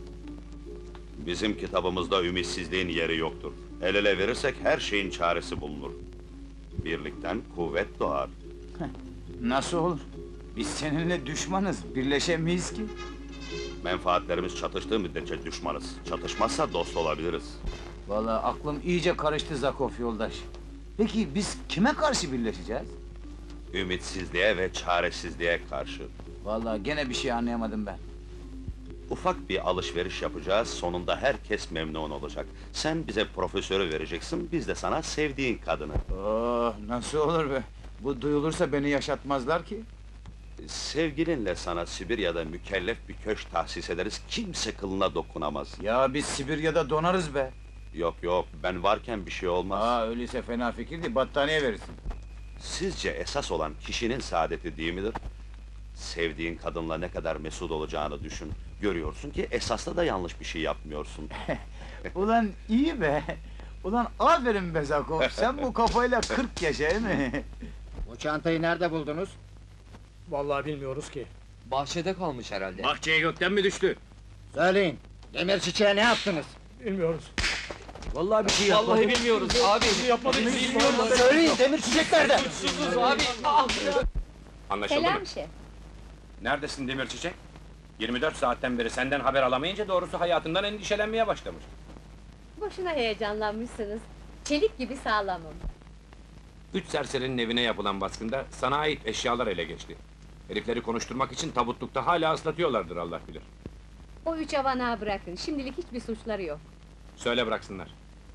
Bizim kitabımızda ümitsizliğin yeri yoktur. El ele verirsek her şeyin çaresi bulunur. Birlikten kuvvet doğar. Nasıl olur? Biz seninle düşmanız, birleşemeyiz ki. Menfaatlerimiz çatıştığı müddetçe düşmanız. Çatışmazsa dost olabiliriz. Vallahi aklım iyice karıştı Zakof yoldaş. Peki biz kime karşı birleşeceğiz? Ümitsizliğe ve çaresizliğe karşı. Vallahi gene bir şey anlayamadım ben. Ufak bir alışveriş yapacağız, sonunda herkes memnun olacak. Sen bize profesörü vereceksin, biz de sana sevdiğin kadını. Oh, nasıl olur be? Bu duyulursa beni yaşatmazlar ki. Sevgilinle sana Sibirya'da mükellef bir köşk tahsis ederiz, kimse kılına dokunamaz. Ya biz Sibirya'da donarız be. Yok yok, ben varken bir şey olmaz. Aa, öyleyse fena fikir değil, battaniye verirsin. Sizce esas olan kişinin saadeti değil midir? Sevdiğin kadınla ne kadar mesut olacağını düşün. Görüyorsun ki esasla da yanlış bir şey yapmıyorsun. Ulan iyi be! Ulan aferin be Zakov, sen bu kafayla kırk yaşa değil mi? Bu çantayı nerede buldunuz? Vallahi bilmiyoruz ki. Bahçede kalmış herhalde. Bahçeye gökten mi düştü? Söyleyin, demir çiçeğe ne yaptınız? Bilmiyoruz. Vallahi bir şey Vallahi bilmiyoruz abi. Yapmadık, bilmiyoruz. Söyleyin, demir çiçek nerede? Suçsuzuz abi. Ah! Anlaşıldı mı? Selam şef. Neredesin Demir Çiçek? yirmi dört saatten beri senden haber alamayınca doğrusu hayatından endişelenmeye başlamış. Boşuna heyecanlanmışsınız. Çelik gibi sağlamım. Üç serserinin evine yapılan baskında sana ait eşyalar ele geçti. Herifleri konuşturmak için tabutlukta hala ıslatıyorlardır Allah bilir. O üç avanağı bırakın, şimdilik hiçbir suçları yok. Söyle bıraksınlar.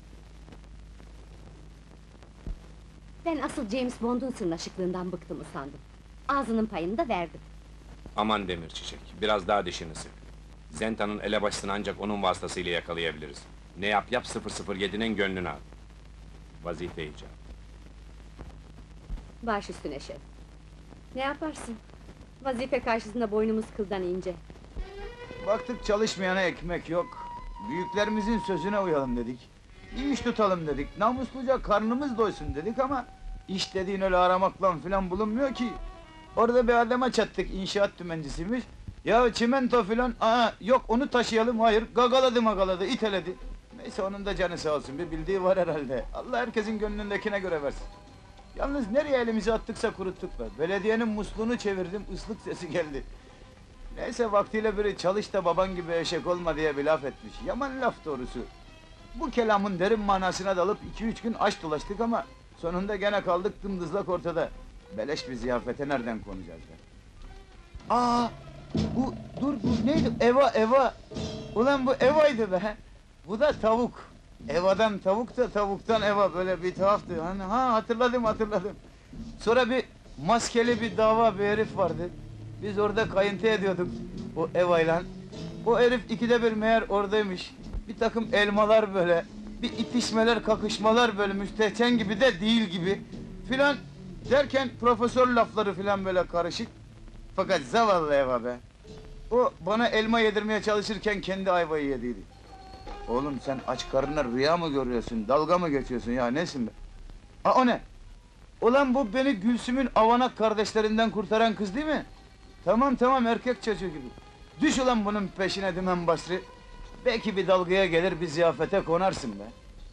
Ben asıl James Bond'un sırnaşıklığından bıktım sandım. Ağzının payını da verdim. Aman Demir Çiçek, biraz daha dişini sık. Zenta'nın elebaşısını ancak onun vasıtasıyla yakalayabiliriz. Ne yap yap sıfır sıfır yedi'nin gönlünü al. Vazife icabı. Baş üstüne şef. Ne yaparsın? Vazife karşısında boynumuz kıldan ince. Baktık çalışmayana ekmek yok. Büyüklerimizin sözüne uyalım dedik. İyi iş tutalım dedik, namusluca karnımız doysun dedik ama... ...iş dediğin öyle aramakla filan bulunmuyor ki. Orada bir adama çattık, inşaat tümencisiymiş. Ya çimento filan, aa yok onu taşıyalım, hayır, gagaladı magaladı, iteledi. Neyse onun da canı sağ olsun, bir bildiği var herhalde. Allah herkesin gönlündekine göre versin. Yalnız nereye elimizi attıksa kuruttuk be. Belediyenin musluğunu çevirdim, ıslık sesi geldi. Neyse vaktiyle biri çalış da baban gibi eşek olma diye bir laf etmiş. Yaman laf doğrusu. Bu kelamın derin manasına dalıp iki üç gün aç dolaştık ama... ...sonunda gene kaldık dımdızlak ortada. Beleş bir ziyafete nereden konacağız be? Aa, bu, dur bu neydi? Eva, Eva! Ulan bu Eva'ydı be! Bu da tavuk. Eva'dan tavuk da tavuktan Eva, böyle bir tuhaftı. Hani, ha hatırladım hatırladım. Sonra bir maskeli bir dava bir herif vardı. Biz orada kayıntı ediyorduk o Eva'yla. O herif ikide bir meğer oradaymış. Bir takım elmalar böyle, bir itişmeler, kakışmalar böyle müstehcen gibi de değil gibi filan derken profesör lafları filan böyle karışık. Fakat zavallı Eva be. O bana elma yedirmeye çalışırken kendi ayvayı yediydi. Oğlum sen aç karnına rüya mı görüyorsun, dalga mı geçiyorsun ya, nesin be? Aa o ne? Ulan bu beni Gülsüm'ün avanak kardeşlerinden kurtaran kız değil mi? Tamam tamam, erkek çocuğu gibi. Düş ulan bunun peşine Dümen Basri. Belki bir dalgaya gelir, bir ziyafete konarsın be.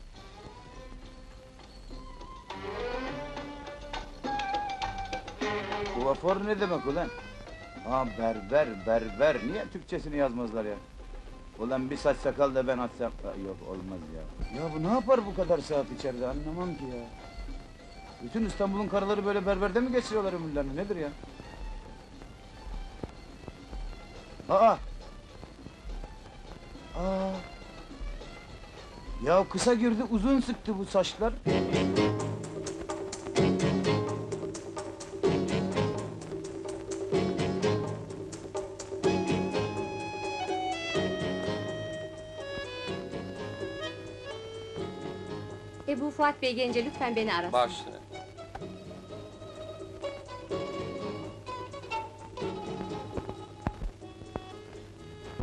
Kuaför ne demek ulan? Ha berber, berber. Niye Türkçesini yazmazlar ya? Ulan bir saç sakal da ben atsam... Ha, yok olmaz ya. Ya bu ne yapar bu kadar saat içeride, anlamam ki ya. Bütün İstanbul'un karıları böyle berberde mi geçiriyorlar ömürlerini, nedir ya? Aa! Aa! Ya kısa girdi, uzun sıktı bu saçlar. Ebu Fuat Bey gelince lütfen beni arasın. Başla.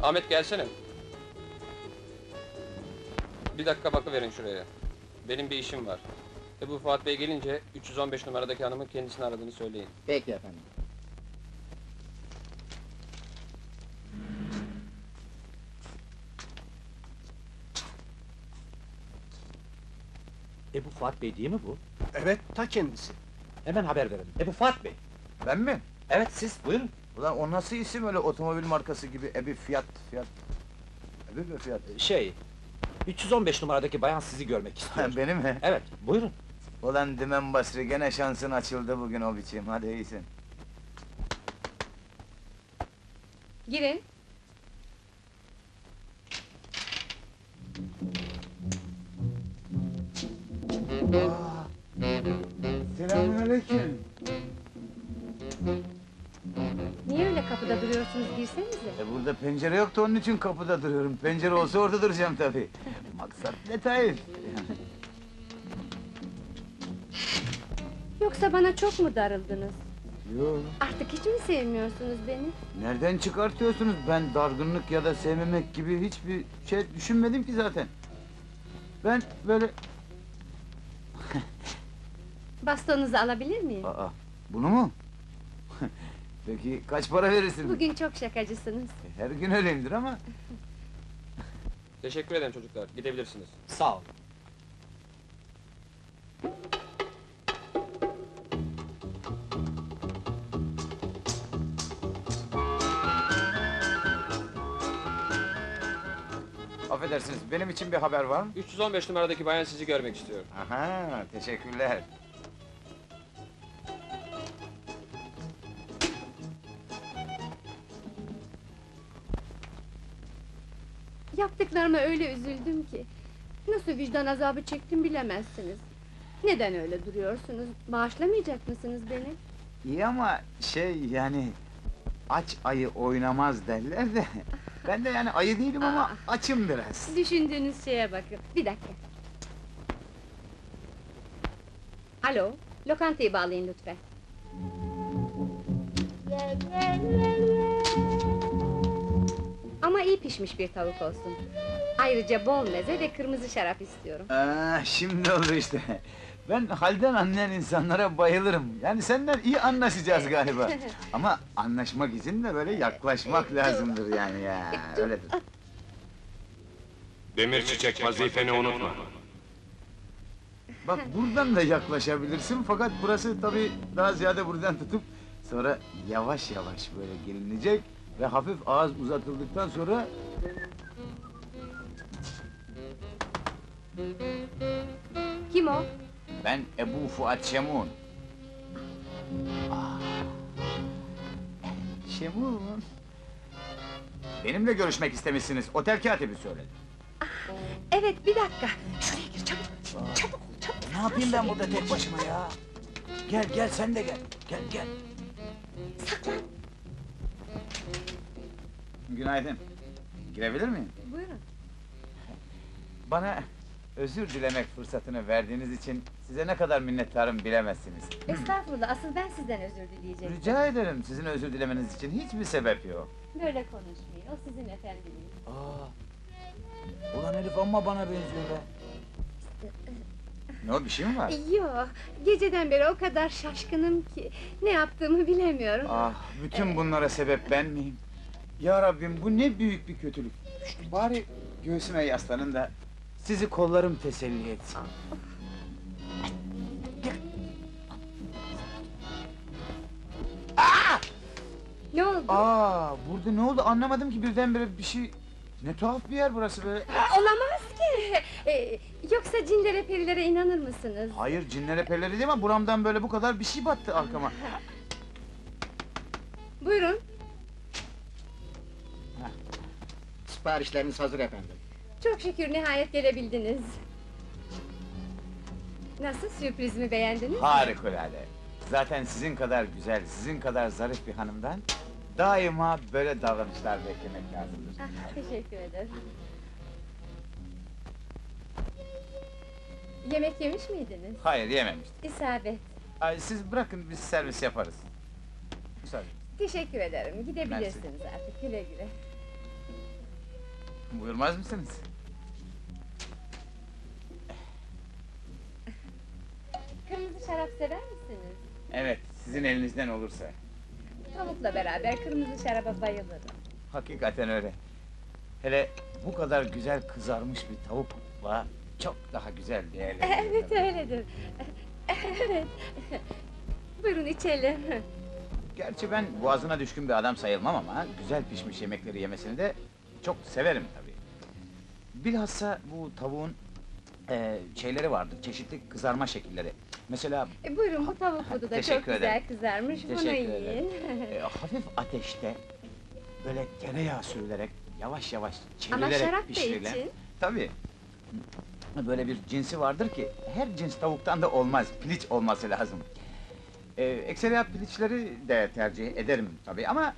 Ahmet gelsene. Bir dakika bakıverin şuraya. Benim bir işim var. E bu Fuat Bey gelince üç yüz on beş numaradaki hanımın kendisini aradığını söyleyin. Peki efendim. Ebu Fuat Bey değil mi bu? Evet, ta kendisi. Hemen haber verelim. Ebu Fuat Bey. Ben mi? Evet siz buyurun. Ulan o nasıl isim öyle otomobil markası gibi Ebi Fiyat, Fiyat. Ebi mi Fiyat? Şey, üç yüz on beş numaradaki bayan sizi görmek istiyor. Beni mi? Evet, buyurun. Ulan Dümen Basri, gene şansın açıldı bugün o biçim, hadi iyisin. Girin. Selamünaleyküm. Niye öyle kapıda duruyorsunuz, girsenize. E burada pencere yoktu, onun için kapıda duruyorum. Pencere olsa orada duracağım tabii. Maksat detay. Yoksa bana çok mu darıldınız? Yo. Artık hiç mi sevmiyorsunuz beni? Nereden çıkartıyorsunuz? Ben dargınlık ya da sevmemek gibi hiçbir şey düşünmedim ki zaten. Ben böyle... Bastonunuzu alabilir miyim? Aa, bunu mu? Peki kaç para verirsin? Bugün çok şakacısınız. Her gün öyleyimdir ama... Teşekkür ederim çocuklar. Gidebilirsiniz. Sağ ol. Affedersiniz, benim için bir haber var mı? üç yüz on beş numaradaki bayan sizi görmek istiyor. Aha, teşekkürler. Yaptıklarıma öyle üzüldüm ki... Nasıl vicdan azabı çektim bilemezsiniz. Neden öyle duruyorsunuz? Bağışlamayacak mısınız beni? İyi ama şey yani... Aç ayı oynamaz derler de... Ben de yani ayı değilim ama açım biraz. Düşündüğünüz şeye bakın. Bir dakika. Alo, lokantayı bağlayın lütfen. Ama iyi pişmiş bir tavuk olsun. Ayrıca bol meze ve kırmızı şarap istiyorum. Aa, şimdi oldu işte. Ben halden anlayan insanlara bayılırım. Yani senden iyi anlaşacağız galiba. Ama anlaşmak için de böyle yaklaşmak lazımdır yani ya. Öyledir. Demir Çiçek, vazifeni unutma. Bak buradan da yaklaşabilirsin fakat burası tabii daha ziyade buradan tutup sonra yavaş yavaş böyle gelinecek ve hafif ağız uzatıldıktan sonra Kim o? ben Ebu Fuat Şemun. Ah. Şemun. Benimle görüşmek istemişsiniz. Otel katibi söyledi. Evet, bir dakika. Şuraya gir, çabuk. Çabuk, çabuk. Ne yapayım ben burada tek başıma ya? Gel gel sen de gel. Gel gel. Saklan. Günaydın. Girebilir miyim? Buyurun. Bana özür dilemek fırsatını verdiğiniz için size ne kadar minnettarım bilemezsiniz. Estağfurullah, asıl ben sizden özür dileyecektim. Rica ederim, sizin özür dilemeniz için hiçbir sebep yok. Böyle konuşmayın, o sizin efendiniz. Aa, ulan herif amma bana benziyor be. Ne o, bir şey mi var? Yok, geceden beri o kadar şaşkınım ki... ...ne yaptığımı bilemiyorum. Ah, bütün bunlara sebep ben miyim? Ya Rabbim, bu ne büyük bir kötülük. Bari göğsüme yaslanın da... ...sizi kollarım teselli etsin. Ne oldu? Aa, burada ne oldu anlamadım ki birdenbire bir şey... Ne tuhaf bir yer burası böyle. Olamaz ki! Ee, yoksa cinlere, perilere inanır mısınız? Hayır, cinlere perileri değil ama buramdan böyle bu kadar bir şey battı arkama. Buyurun. Siparişleriniz hazır efendim. Çok şükür nihayet gelebildiniz. Nasıl, sürprizimi beğendiniz mi? Harikulade. Zaten sizin kadar güzel, sizin kadar zarif bir hanımdan... ...daima böyle davranışlar beklemek lazımdır. Ah, teşekkür ederim. Yemek yemiş miydiniz? Hayır, yememiştim. İsabet. Ay, siz bırakın, biz servis yaparız. Müsaade. Teşekkür ederim, gidebilirsiniz artık, güle güle. Buyurmaz mısınız? Kırmızı şarap sever misiniz? Evet, sizin elinizden olursa. Tavukla beraber kırmızı şaraba bayılırım. Hakikaten öyle. Hele bu kadar güzel kızarmış bir tavukla çok daha güzel bir el. Evet öyledir. Evet. Buyurun içelim. Gerçi ben boğazına düşkün bir adam sayılmam ama güzel pişmiş yemekleri yemesini de çok severim tabii. Bilhassa bu tavuğun eee, şeyleri vardır, çeşitli kızarma şekilleri. Mesela E, buyurun bu tavuk budu da çok Teşekkür güzel ederim. kızarmış. Bunu Teşekkür yiyin. ederim. Eee, hafif ateşte böyle tereyağı sürülerek yavaş yavaş Ama çevrilerek şarap da pişirilen. için. Tabii. Böyle bir cinsi vardır ki her cins tavuktan da olmaz, piliç olması lazım. Ee, ekseriyat piliçleri de tercih ederim tabii ama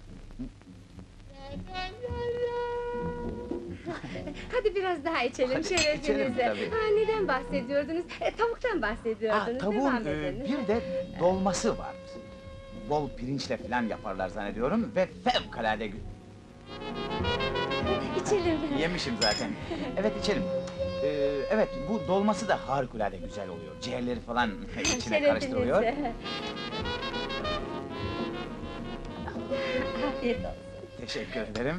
Hadi biraz daha içelim Hadi, şerefinize. içelim tabii. Ha, neden bahsediyordunuz? E, tavuktan bahsediyordunuz. ha, tavuğun Devam e, edin. bir de dolması var. Bol pirinçle falan yaparlar zannediyorum ve fevkalade gü- İçelim. Yemişim zaten. Evet içelim. Ee, evet bu dolması da harikulade güzel oluyor. Ciğerleri falan içine karıştırılıyor. Şerefinize. Afiyet olsun. Teşekkür ederim.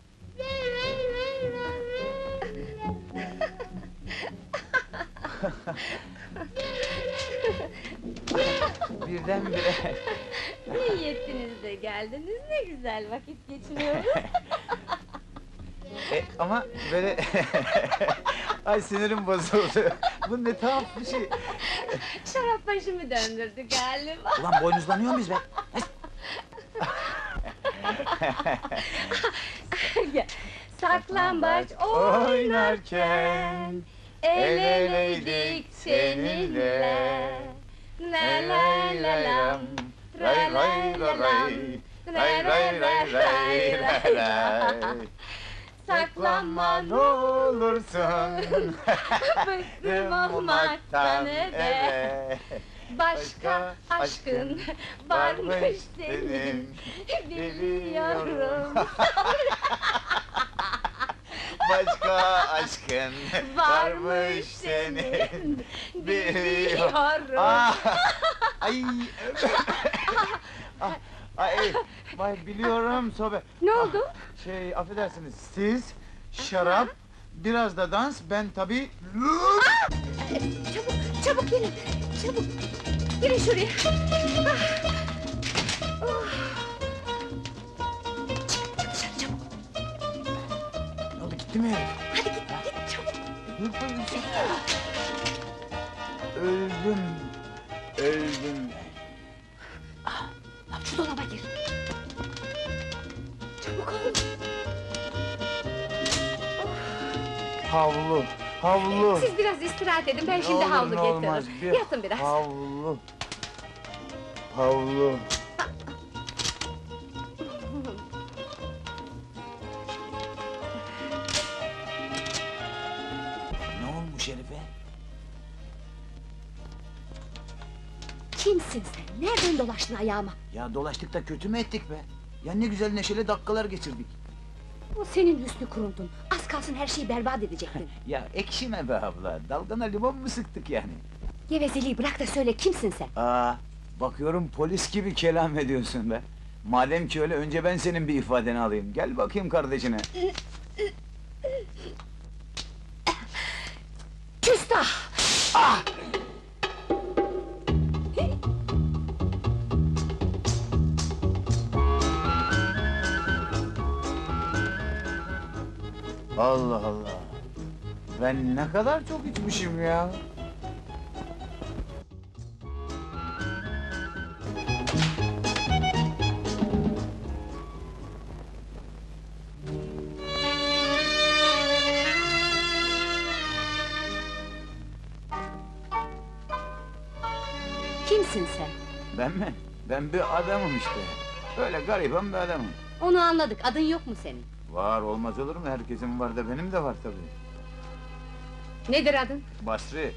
Birdenbire Ne iyi ettiniz de geldiniz, ne güzel vakit geçiriyoruz. E, ama böyle... Ay sinirim bozuldu. Bu ne tuhaf bir şey. Şarap başımı döndürdü galiba. Ulan boynuzlanıyor muyuz be? Ya, saklambaç oynarken el eleydik seninle. La la la lam, Ray ray ray ray, ray ray ray ray ray ray. Saklanma ne olursun. Bıktım olmaktan eve. Başka aşkın varmış senin, biliyorum. Başka aşkın varmış senin, biliyorum. Ah, ay, ah, ay, vay biliyorum sobe. Ne oldu? Şey, affedersiniz, siz, şarap, biraz da dans, ben tabii... Çabuk, çabuk gelin, çabuk. Gelin şuraya. Ah. Oh. Çık, çık dışarı çabuk. Ne oldu, gitti mi herif? Hadi git, git çabuk. Dur, dur, öldüm, öldüm. Ah, şu dolaba gir. Çabuk olun. Havlu, havlu. Siz biraz istirahat edin, ben Ne şimdi olur, havlu ne olmaz, getiririm. bir Yatın biraz. Havlu, havlu. Ne olmuş herife? Kimsin sen? Nereden dolaştın ayağıma? Ya dolaştık da kötü mü ettik be? Ya ne güzel neşeli dakikalar geçirdik. O senin hüsnü kuruntun. Az kalsın her şeyi berbat edecektin. Ya ekşime be abla, dalgana limon mu sıktık yani? Gevezeliği bırak da söyle, kimsin sen? Aa, bakıyorum polis gibi kelam ediyorsun be. Madem ki öyle, önce ben senin bir ifadeni alayım. Gel bakayım kardeşine. Küstah! Ah! Allah Allah! Ben ne kadar çok içmişim ya! Kimsin sen? Ben mi? Ben bir adamım işte. Öyle gariban bir adamım. Onu anladık, adın yok mu senin? Var, olmaz olur mu? Herkesin var da benim de var tabii. Nedir adın? Basri.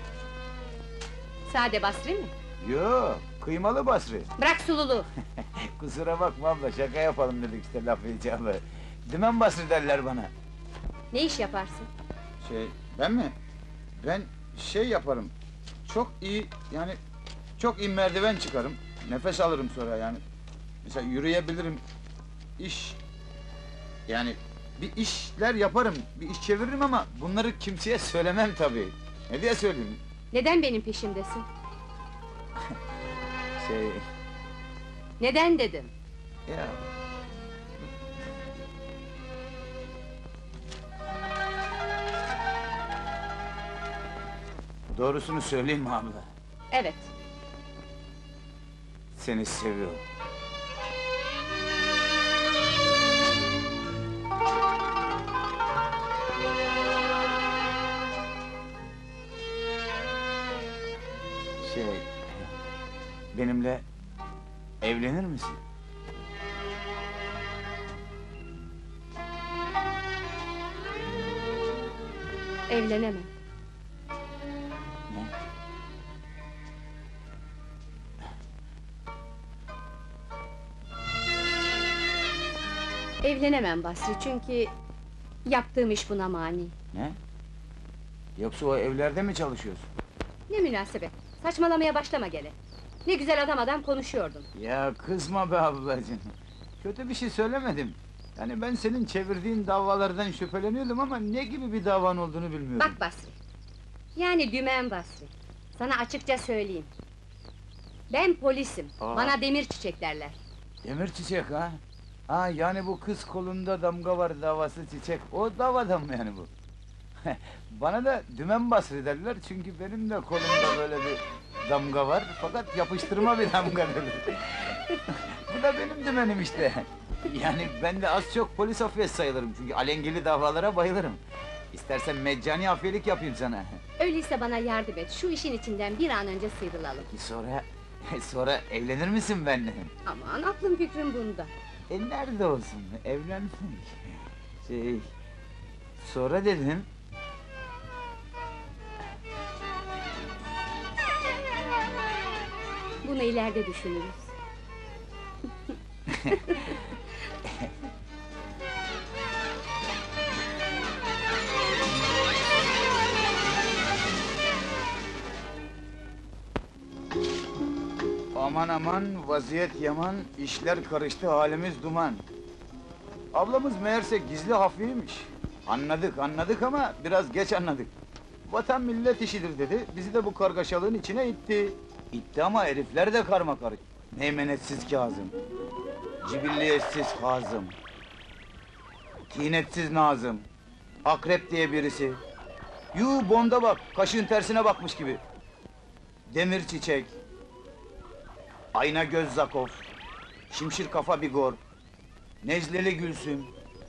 Sade Basri mi? Yo, kıymalı Basri. Bırak sululuğu! Kusura bakma abla, şaka yapalım dedik işte laf icabı. Dümen Basri derler bana. Ne iş yaparsın? Şey, ben mi? Ben şey yaparım. Çok iyi, yani çok iyi merdiven çıkarım. Nefes alırım sonra yani. Mesela yürüyebilirim. İş, yani bir işler yaparım, bir iş çeviririm ama bunları kimseye söylemem tabii. Ne diye söyleyeyim? Neden benim peşimdesin? Şey, Neden dedim? ya... Doğrusunu söyleyeyim mi abla? Evet. Seni seviyorum. Şey... Benimle evlenir misin? Evlenemem. Ne? Evlenemem Basri çünkü... yaptığım iş buna mani. Ne? Yoksa o evlerde mi çalışıyorsun? Ne münasebet. Saçmalamaya başlama gene. Ne güzel adam adam konuşuyordun. Ya kızma be ablacığım. Kötü bir şey söylemedim. Yani ben senin çevirdiğin davalardan şüpheleniyordum ama ne gibi bir davan olduğunu bilmiyorum. Bak Basri. Yani dümen Basri. Sana açıkça söyleyeyim. Ben polisim. Aa. Bana demir çiçek derler. Demir çiçek ha? Ha yani bu kız kolunda damga var davası çiçek. O davadan mı yani bu? Bana da dümen Basri derler çünkü benim de kolumda böyle bir damga var fakat yapıştırma bir damgadır. Bu da benim dümenim işte. Yani ben de az çok polis afiyesi sayılırım çünkü alengili davalara bayılırım. İstersen meccani afiyelik yapayım sana. Öyleyse bana yardım et. Şu işin içinden bir an önce sıyrılalım. Sonra, sonra evlenir misin benimle? Aman aklım fikrim bunda. E nerede olsun, evlensin. Şey, sonra dedin. Bunu ileride düşünürüz. Aman aman, vaziyet yaman, işler karıştı, halimiz duman. Ablamız meğerse gizli hafiymiş. Anladık, anladık ama biraz geç anladık. Vatan millet işidir dedi, bizi de bu kargaşalığın içine itti. İtti ama herifler de karmakarışık. Meymenetsiz Kazım, cibilliyetsiz Hazım, kinetsiz Nazım, akrep diye birisi. Yuh Bond'a bak, kaşığın tersine bakmış gibi. Demir çiçek, ayna göz Zakov, şimşir kafa Bigor, Necleli Gülsüm.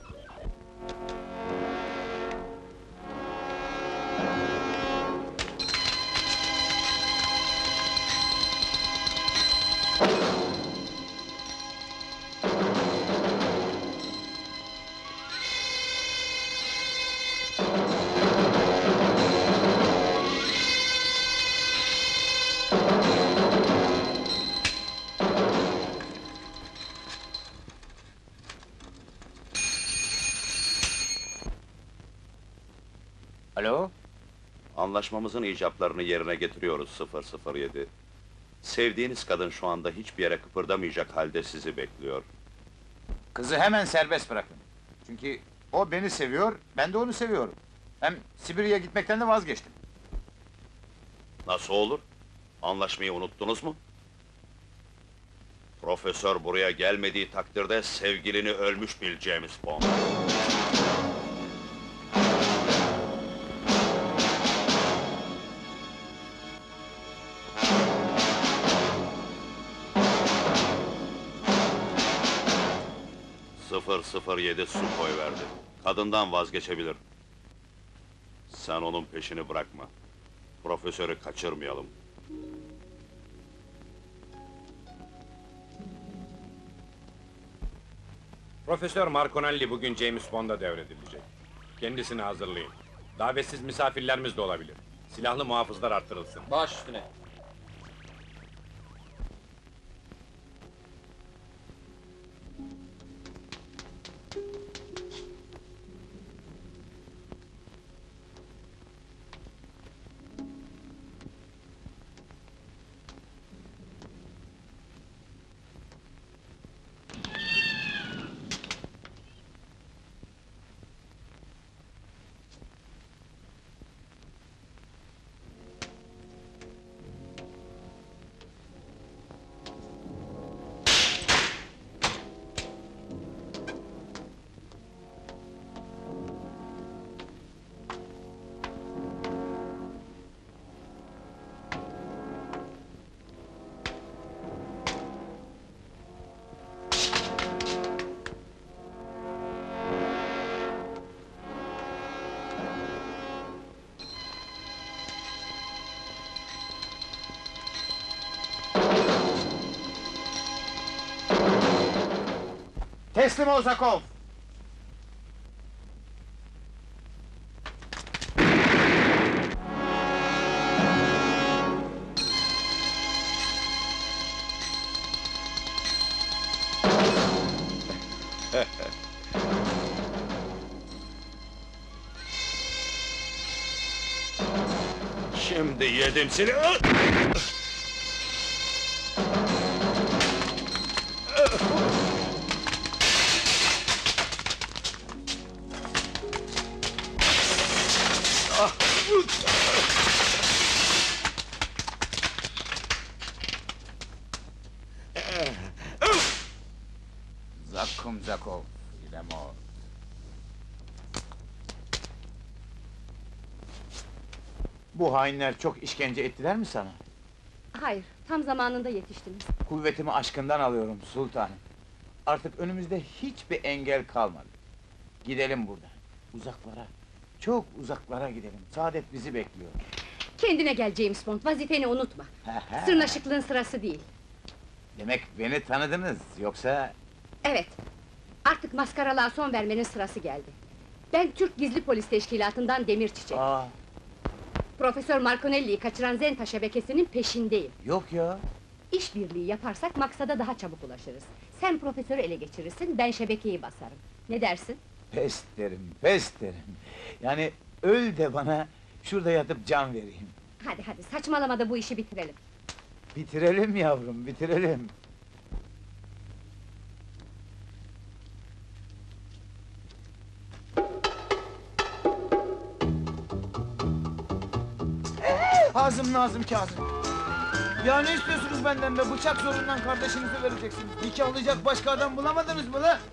Alo? Anlaşmamızın icaplarını yerine getiriyoruz sıfır sıfır yedi. Sevdiğiniz kadın şu anda hiçbir yere kıpırdamayacak halde sizi bekliyor. Kızı hemen serbest bırakın. Çünkü o beni seviyor, ben de onu seviyorum. Hem Sibirya'ya gitmekten de vazgeçtim. Nasıl olur? Anlaşmayı unuttunuz mu? Profesör buraya gelmediği takdirde sevgilini ölmüş bil James Bond. sıfır sıfır yedi su koy verdi. Kadından vazgeçebilir. Sen onun peşini bırakma. Profesörü kaçırmayalım. Profesör Marconelli bugün James Bond'a devredilecek. Kendisini hazırlayın. Davetsiz misafirlerimiz de olabilir. Silahlı muhafızlar arttırılsın. Baş üstüne. Teslim ol Zakov! Şimdi yedim seni! Zakkum Zakov, İlemor. Bu hainler çok işkence ettiler mi sana? Hayır, tam zamanında yetiştiniz. Kuvvetimi aşkından alıyorum sultanım. Artık önümüzde hiçbir engel kalmadı. Gidelim buradan, uzaklara, çok uzaklara gidelim. Saadet bizi bekliyor. Kendine gel James Bond, vazifeni unutma. Sırnaşıklığın sırası değil. Demek beni tanıdınız, yoksa... Evet, artık maskaralığa son vermenin sırası geldi. Ben Türk Gizli Polis Teşkilatı'ndan Demir Çiçek. Aa, Profesör Marconelli'yi kaçıran Zenta şebekesinin peşindeyim. yok ya! İşbirliği yaparsak maksada daha çabuk ulaşırız. Sen profesörü ele geçirirsin, ben şebekeyi basarım. Ne dersin? Pes derim, pes derim. Yani öl de bana, şurada yatıp can vereyim. Hadi hadi, saçmalama da bu işi bitirelim. Bitirelim yavrum, bitirelim. Hazım Nazım Kazım! Ya ne istiyorsunuz benden be? Bıçak zorundan kardeşinizi vereceksiniz. Nikahlayacak başka adam bulamadınız mı lan?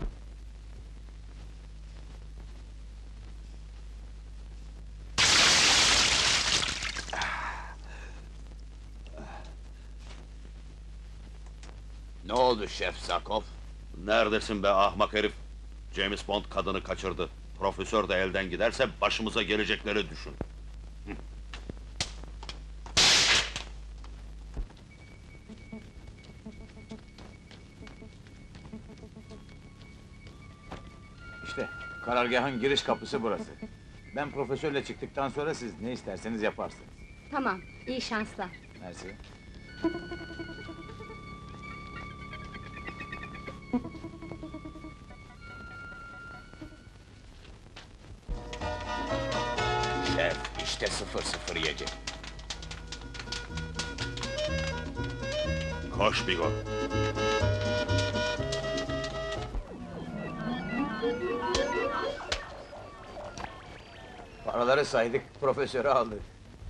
Ne oldu Şef Zakov? Neredesin be ahmak herif? James Bond kadını kaçırdı. Profesör de elden giderse başımıza gelecekleri düşün. İşte, karargahın giriş kapısı burası. Ben profesörle çıktıktan sonra siz ne isterseniz yaparsınız. Tamam, iyi şanslar. Mersi. Şef, işte sıfır sıfır yedi. Koş Bigo. Paraları saydık, profesörü aldık.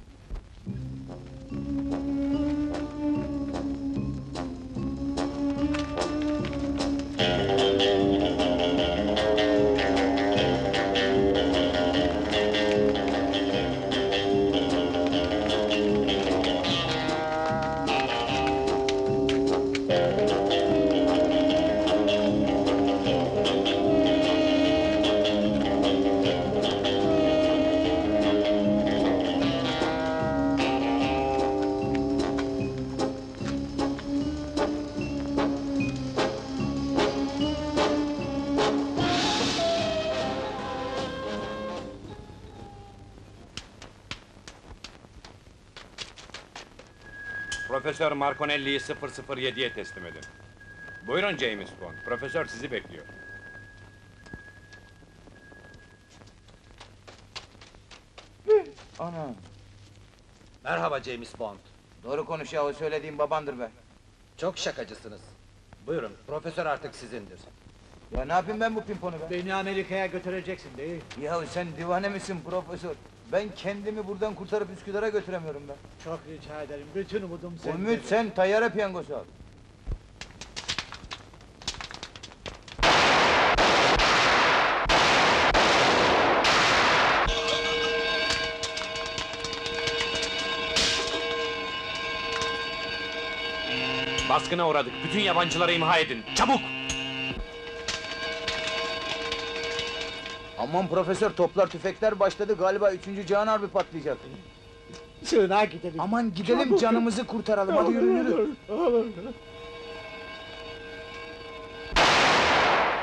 Profesör Marconelli'yi sıfır sıfır yediye teslim edin. Buyurun James Bond, profesör sizi bekliyor. Ana! Merhaba James Bond. Doğru konuş yahu, söylediğim babandır be. Çok şakacısınız. Buyurun, profesör artık sizindir. Ya ne yapayım ben bu pimponu be? Beni Amerika'ya götüreceksin değil. Yahu sen divane misin profesör? Ben kendimi buradan kurtarıp Üsküdar'a götüremiyorum ben. Çok rica ederim, bütün umudum sende. Ümit sen tayyare piyangosu al. Baskına uğradık, bütün yabancıları imha edin, çabuk! Aman profesör, toplar tüfekler başladı, galiba üçüncü Cihan Harbi patlayacak. Sığınağa gidelim. Aman gidelim, Çabuk. canımızı kurtaralım, hadi yürü yürü! Olur, olur.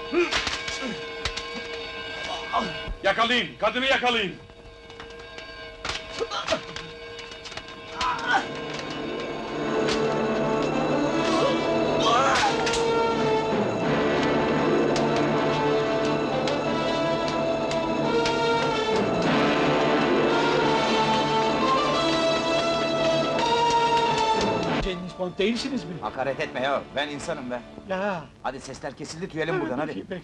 Yakalayın, kadını yakalayın! James Bond değilsiniz mi? Hakaret etme ya, ben insanım be. Ya. Hadi sesler kesildi, tüyelim buradan hadi. Peki, peki.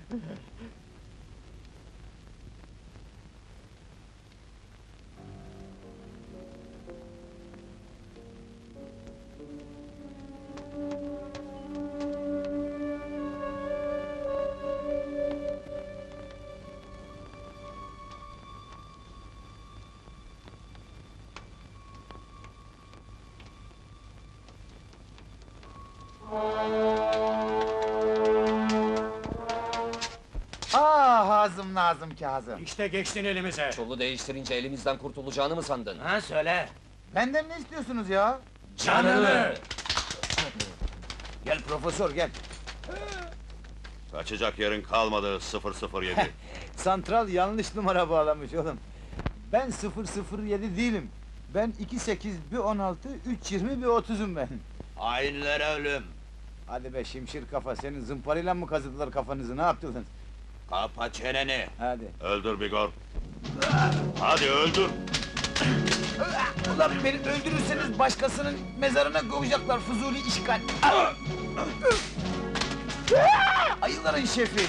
Ah Hazım Nazım Kazım. İşte geçtin elimize. Çolu değiştirince elimizden kurtulacağını mı sandın? Ha söyle. Benden ne istiyorsunuz ya? Canını! Gel profesör gel. Kaçacak yerin kalmadı sıfır sıfır yedi. Santral yanlış numara bağlamış oğlum. Ben sıfır sıfır yedi değilim. Ben iki sekiz bir on altı üç yirmi bir otuzum ben. Hainlere ölüm. Hadi be şimşir kafa, senin zımparayla mı kazıdılar kafanızı, ne yaptılar? Kapa çeneni. Hadi. Öldür Bigor. Hadi öldür. Ulan beni öldürürseniz başkasının mezarına koyacaklar, Fuzuli işgal. Ayıların şefi.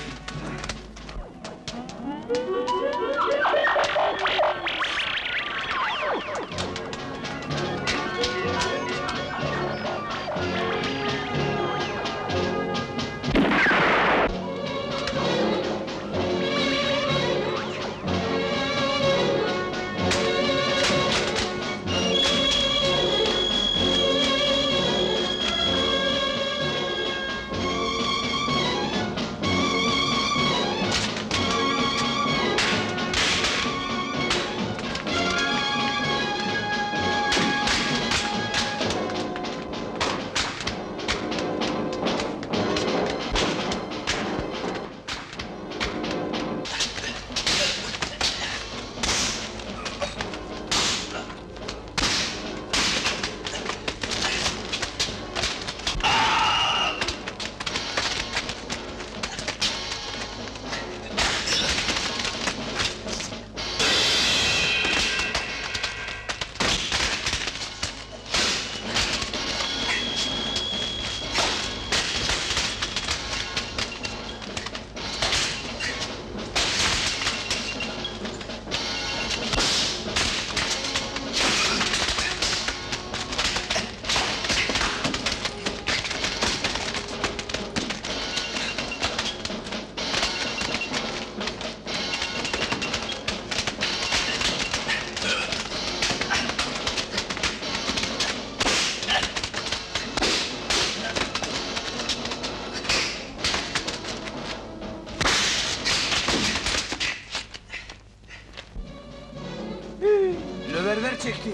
Löverver çekti.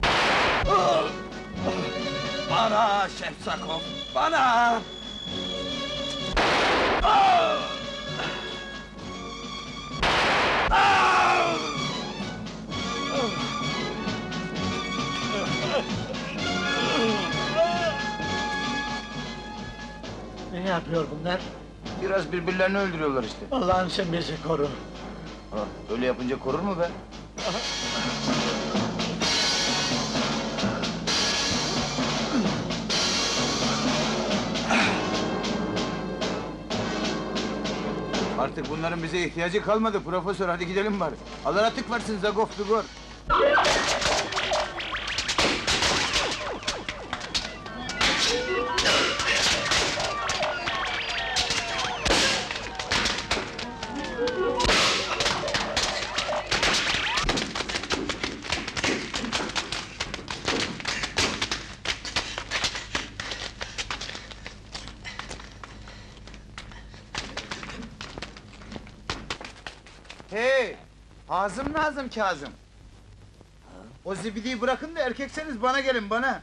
Bana Şef Sakov, bana! Ne yapıyor bunlar? Biraz birbirlerini öldürüyorlar işte. Allah'ın sen bizi koru. Ha, öyle yapınca korur mu be? Artık bunların bize ihtiyacı kalmadı profesör, hadi gidelim bari. Allah atık versin Zagov Bigor. Hey! Hazım Nazım Kazım! O zibidiyi bırakın da erkekseniz bana gelin, bana!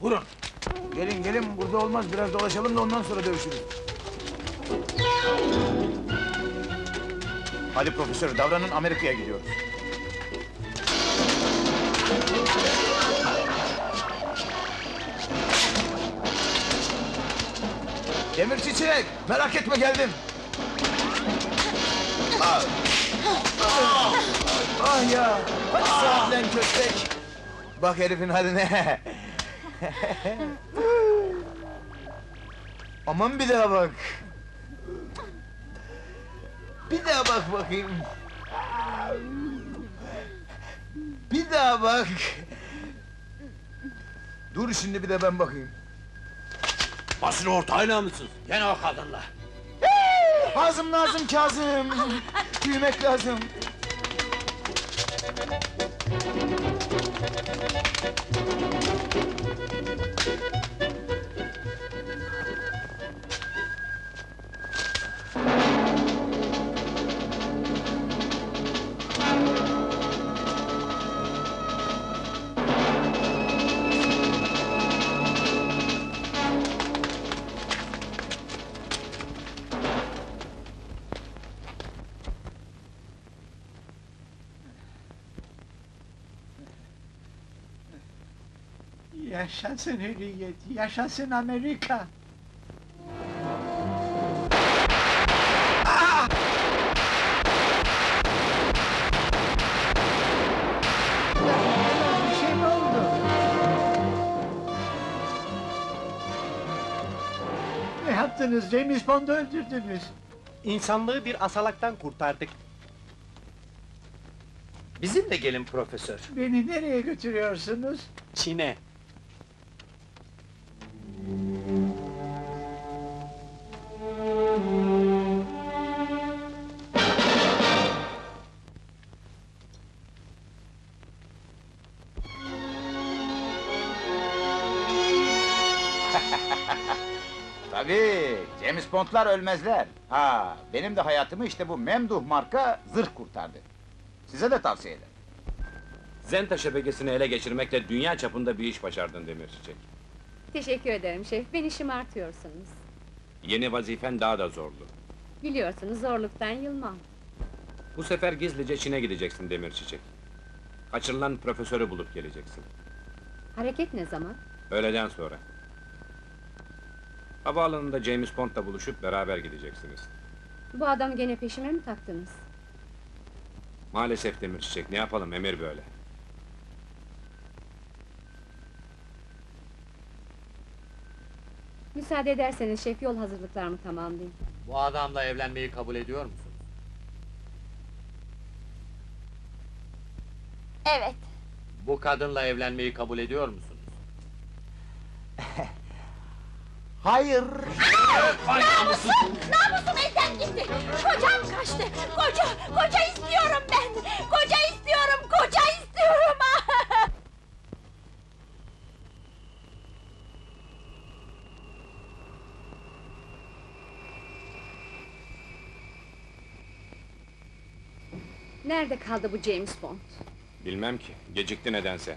Vurun! Gelin gelin, burada olmaz. Biraz dolaşalım da ondan sonra dövüşürüz. Hadi profesör, davranın, Amerika'ya gidiyoruz. Demir Çiçek, merak etme geldim. Ah, ah, ah ya, hadi saat lan köstek. Bak herifin haline. Aman bir daha bak. Bir daha bak bakayım. Bir daha bak. Dur şimdi bir de ben bakayım. Basri ortağıyla mısın? Gene o kadınla. Lazım lazım Kazım. Büyümek lazım. Yaşasın hürriyet, yaşasın Amerika! Bir şey mi oldu? Ne yaptınız? James Bond'u öldürdünüz. İnsanlığı bir asalaktan kurtardık. Bizimle gelin profesör. Beni nereye götürüyorsunuz? Çin'e. Tabii, James Bond'lar ölmezler. Ha, benim de hayatımı işte bu Memduh marka zırh kurtardı. Size de tavsiye ederim. Zenta şebekesini ele geçirmekle dünya çapında bir iş başardın Demir Çiçek. Teşekkür ederim şef, beni şımartıyorsunuz. Yeni vazifen daha da zorlu. Biliyorsunuz zorluktan yılmam. Bu sefer gizlice Çin'e gideceksin Demir Çiçek. Kaçırılan profesörü bulup geleceksin. Hareket ne zaman? Öğleden sonra. Havaalanında James Bond'la buluşup beraber gideceksiniz. Bu adam gene peşime mi taktınız? Maalesef Demir Çiçek, ne yapalım, emir böyle. Müsaade ederseniz şef, yol hazırlıklarımı tamamlayayım. Bu adamla evlenmeyi kabul ediyor musunuz? Evet. Bu kadınla evlenmeyi kabul ediyor musunuz? Hayır. Namusum! Namusum elden gitti! Kocam kaçtı! Koca! Koca istiyorum ben! Koca istiyorum! Koca istiyorum! Nerede kaldı bu James Bond? Bilmem ki, gecikti nedense.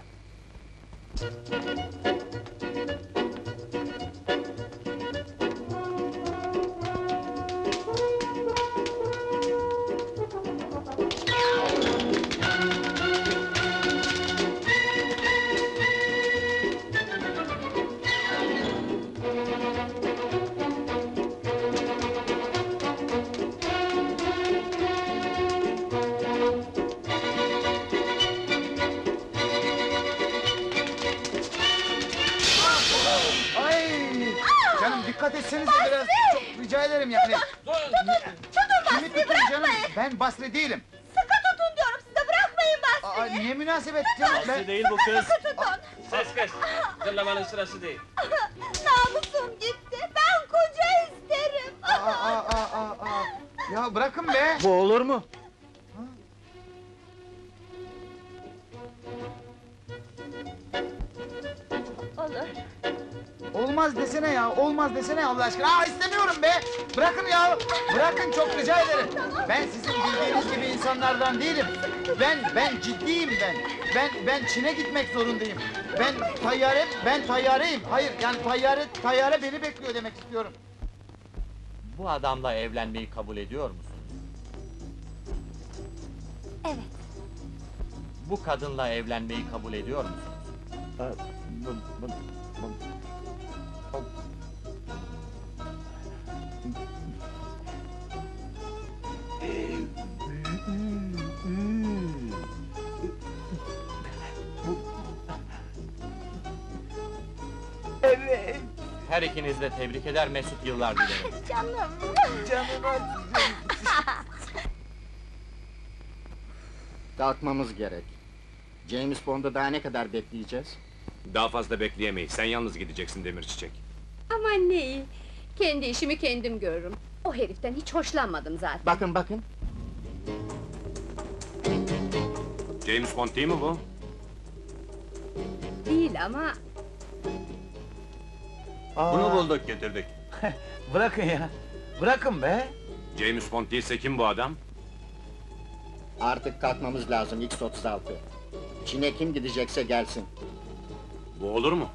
Dikkat etsenize biraz, çok rica ederim yani. Tutun! Tutun Kimi Basri'yi tutun canım? bırakmayın! Ben Basri değilim. Sıkı tutun diyorum size, bırakmayın Aa, Basri'yi! niye münasebet canım? Ben... Basri değil bu kız. Sıkı tutun! Ses kes! Zırlamanın sırası değil. Namusum gitti, ben koca isterim! Aa, aa, aa, aa, aa. Ya bırakın be! Bu olur mu? Olur. Olmaz desene ya, olmaz desene Allah aşkına. Aa istemiyorum be! Bırakın ya! Bırakın, çok rica ederim. Ben sizin bildiğiniz gibi insanlardan değilim. Ben, ben ciddiyim ben. ben ben Çin'e gitmek zorundayım. Ben tayyare ben tayyareyim. Hayır yani tayyare tayyare beni bekliyor demek istiyorum. Bu adamla evlenmeyi kabul ediyor musun? Evet. Bu kadınla evlenmeyi kabul ediyor musun? Evet. Her ikiniz de tebrik eder, mesut yıllar dilerim. Canım. Canım Kalkmamız gerek. James Bond'u daha ne kadar bekleyeceğiz? Daha fazla bekleyemeyiz. Sen yalnız gideceksin Demir Çiçek. Aman ne iyi. Kendi işimi kendim görürüm. O heriften hiç hoşlanmadım zaten. Bakın bakın. James Bond değil mi bu? Değil ama Bunu bulduk getirdik. Bırakın ya. Bırakın be. James Bond değilse kim bu adam? Artık kalkmamız lazım X otuz altı. Çin'e kim gidecekse gelsin. Bu olur mu?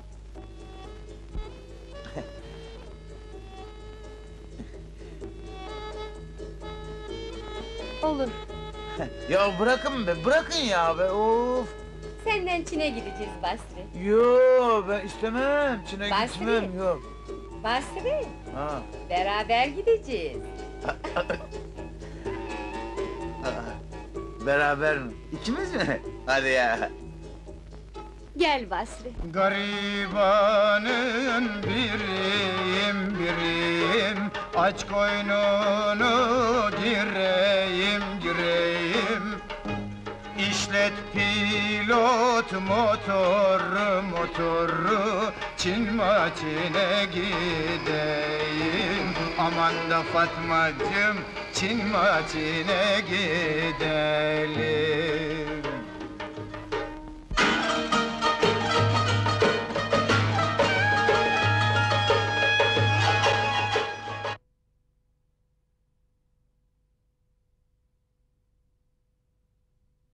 olur. Ya bırakın be, bırakın ya be, of! Senden Çin'e gideceğiz Basri. Yo, ben istemem, Çin'e Basri. gitmem, yok. Basri, Ha. beraber gideceğiz. Beraber mi? İkimiz mi? Hadi ya. Gel Basri. Garibanın biriyim biriyim, aç koynunu gireyim gireyim. İşlet pilot motoru motoru, Çin maçine gideyim. Aman da Fatmacığım, Çin maçine gidelim.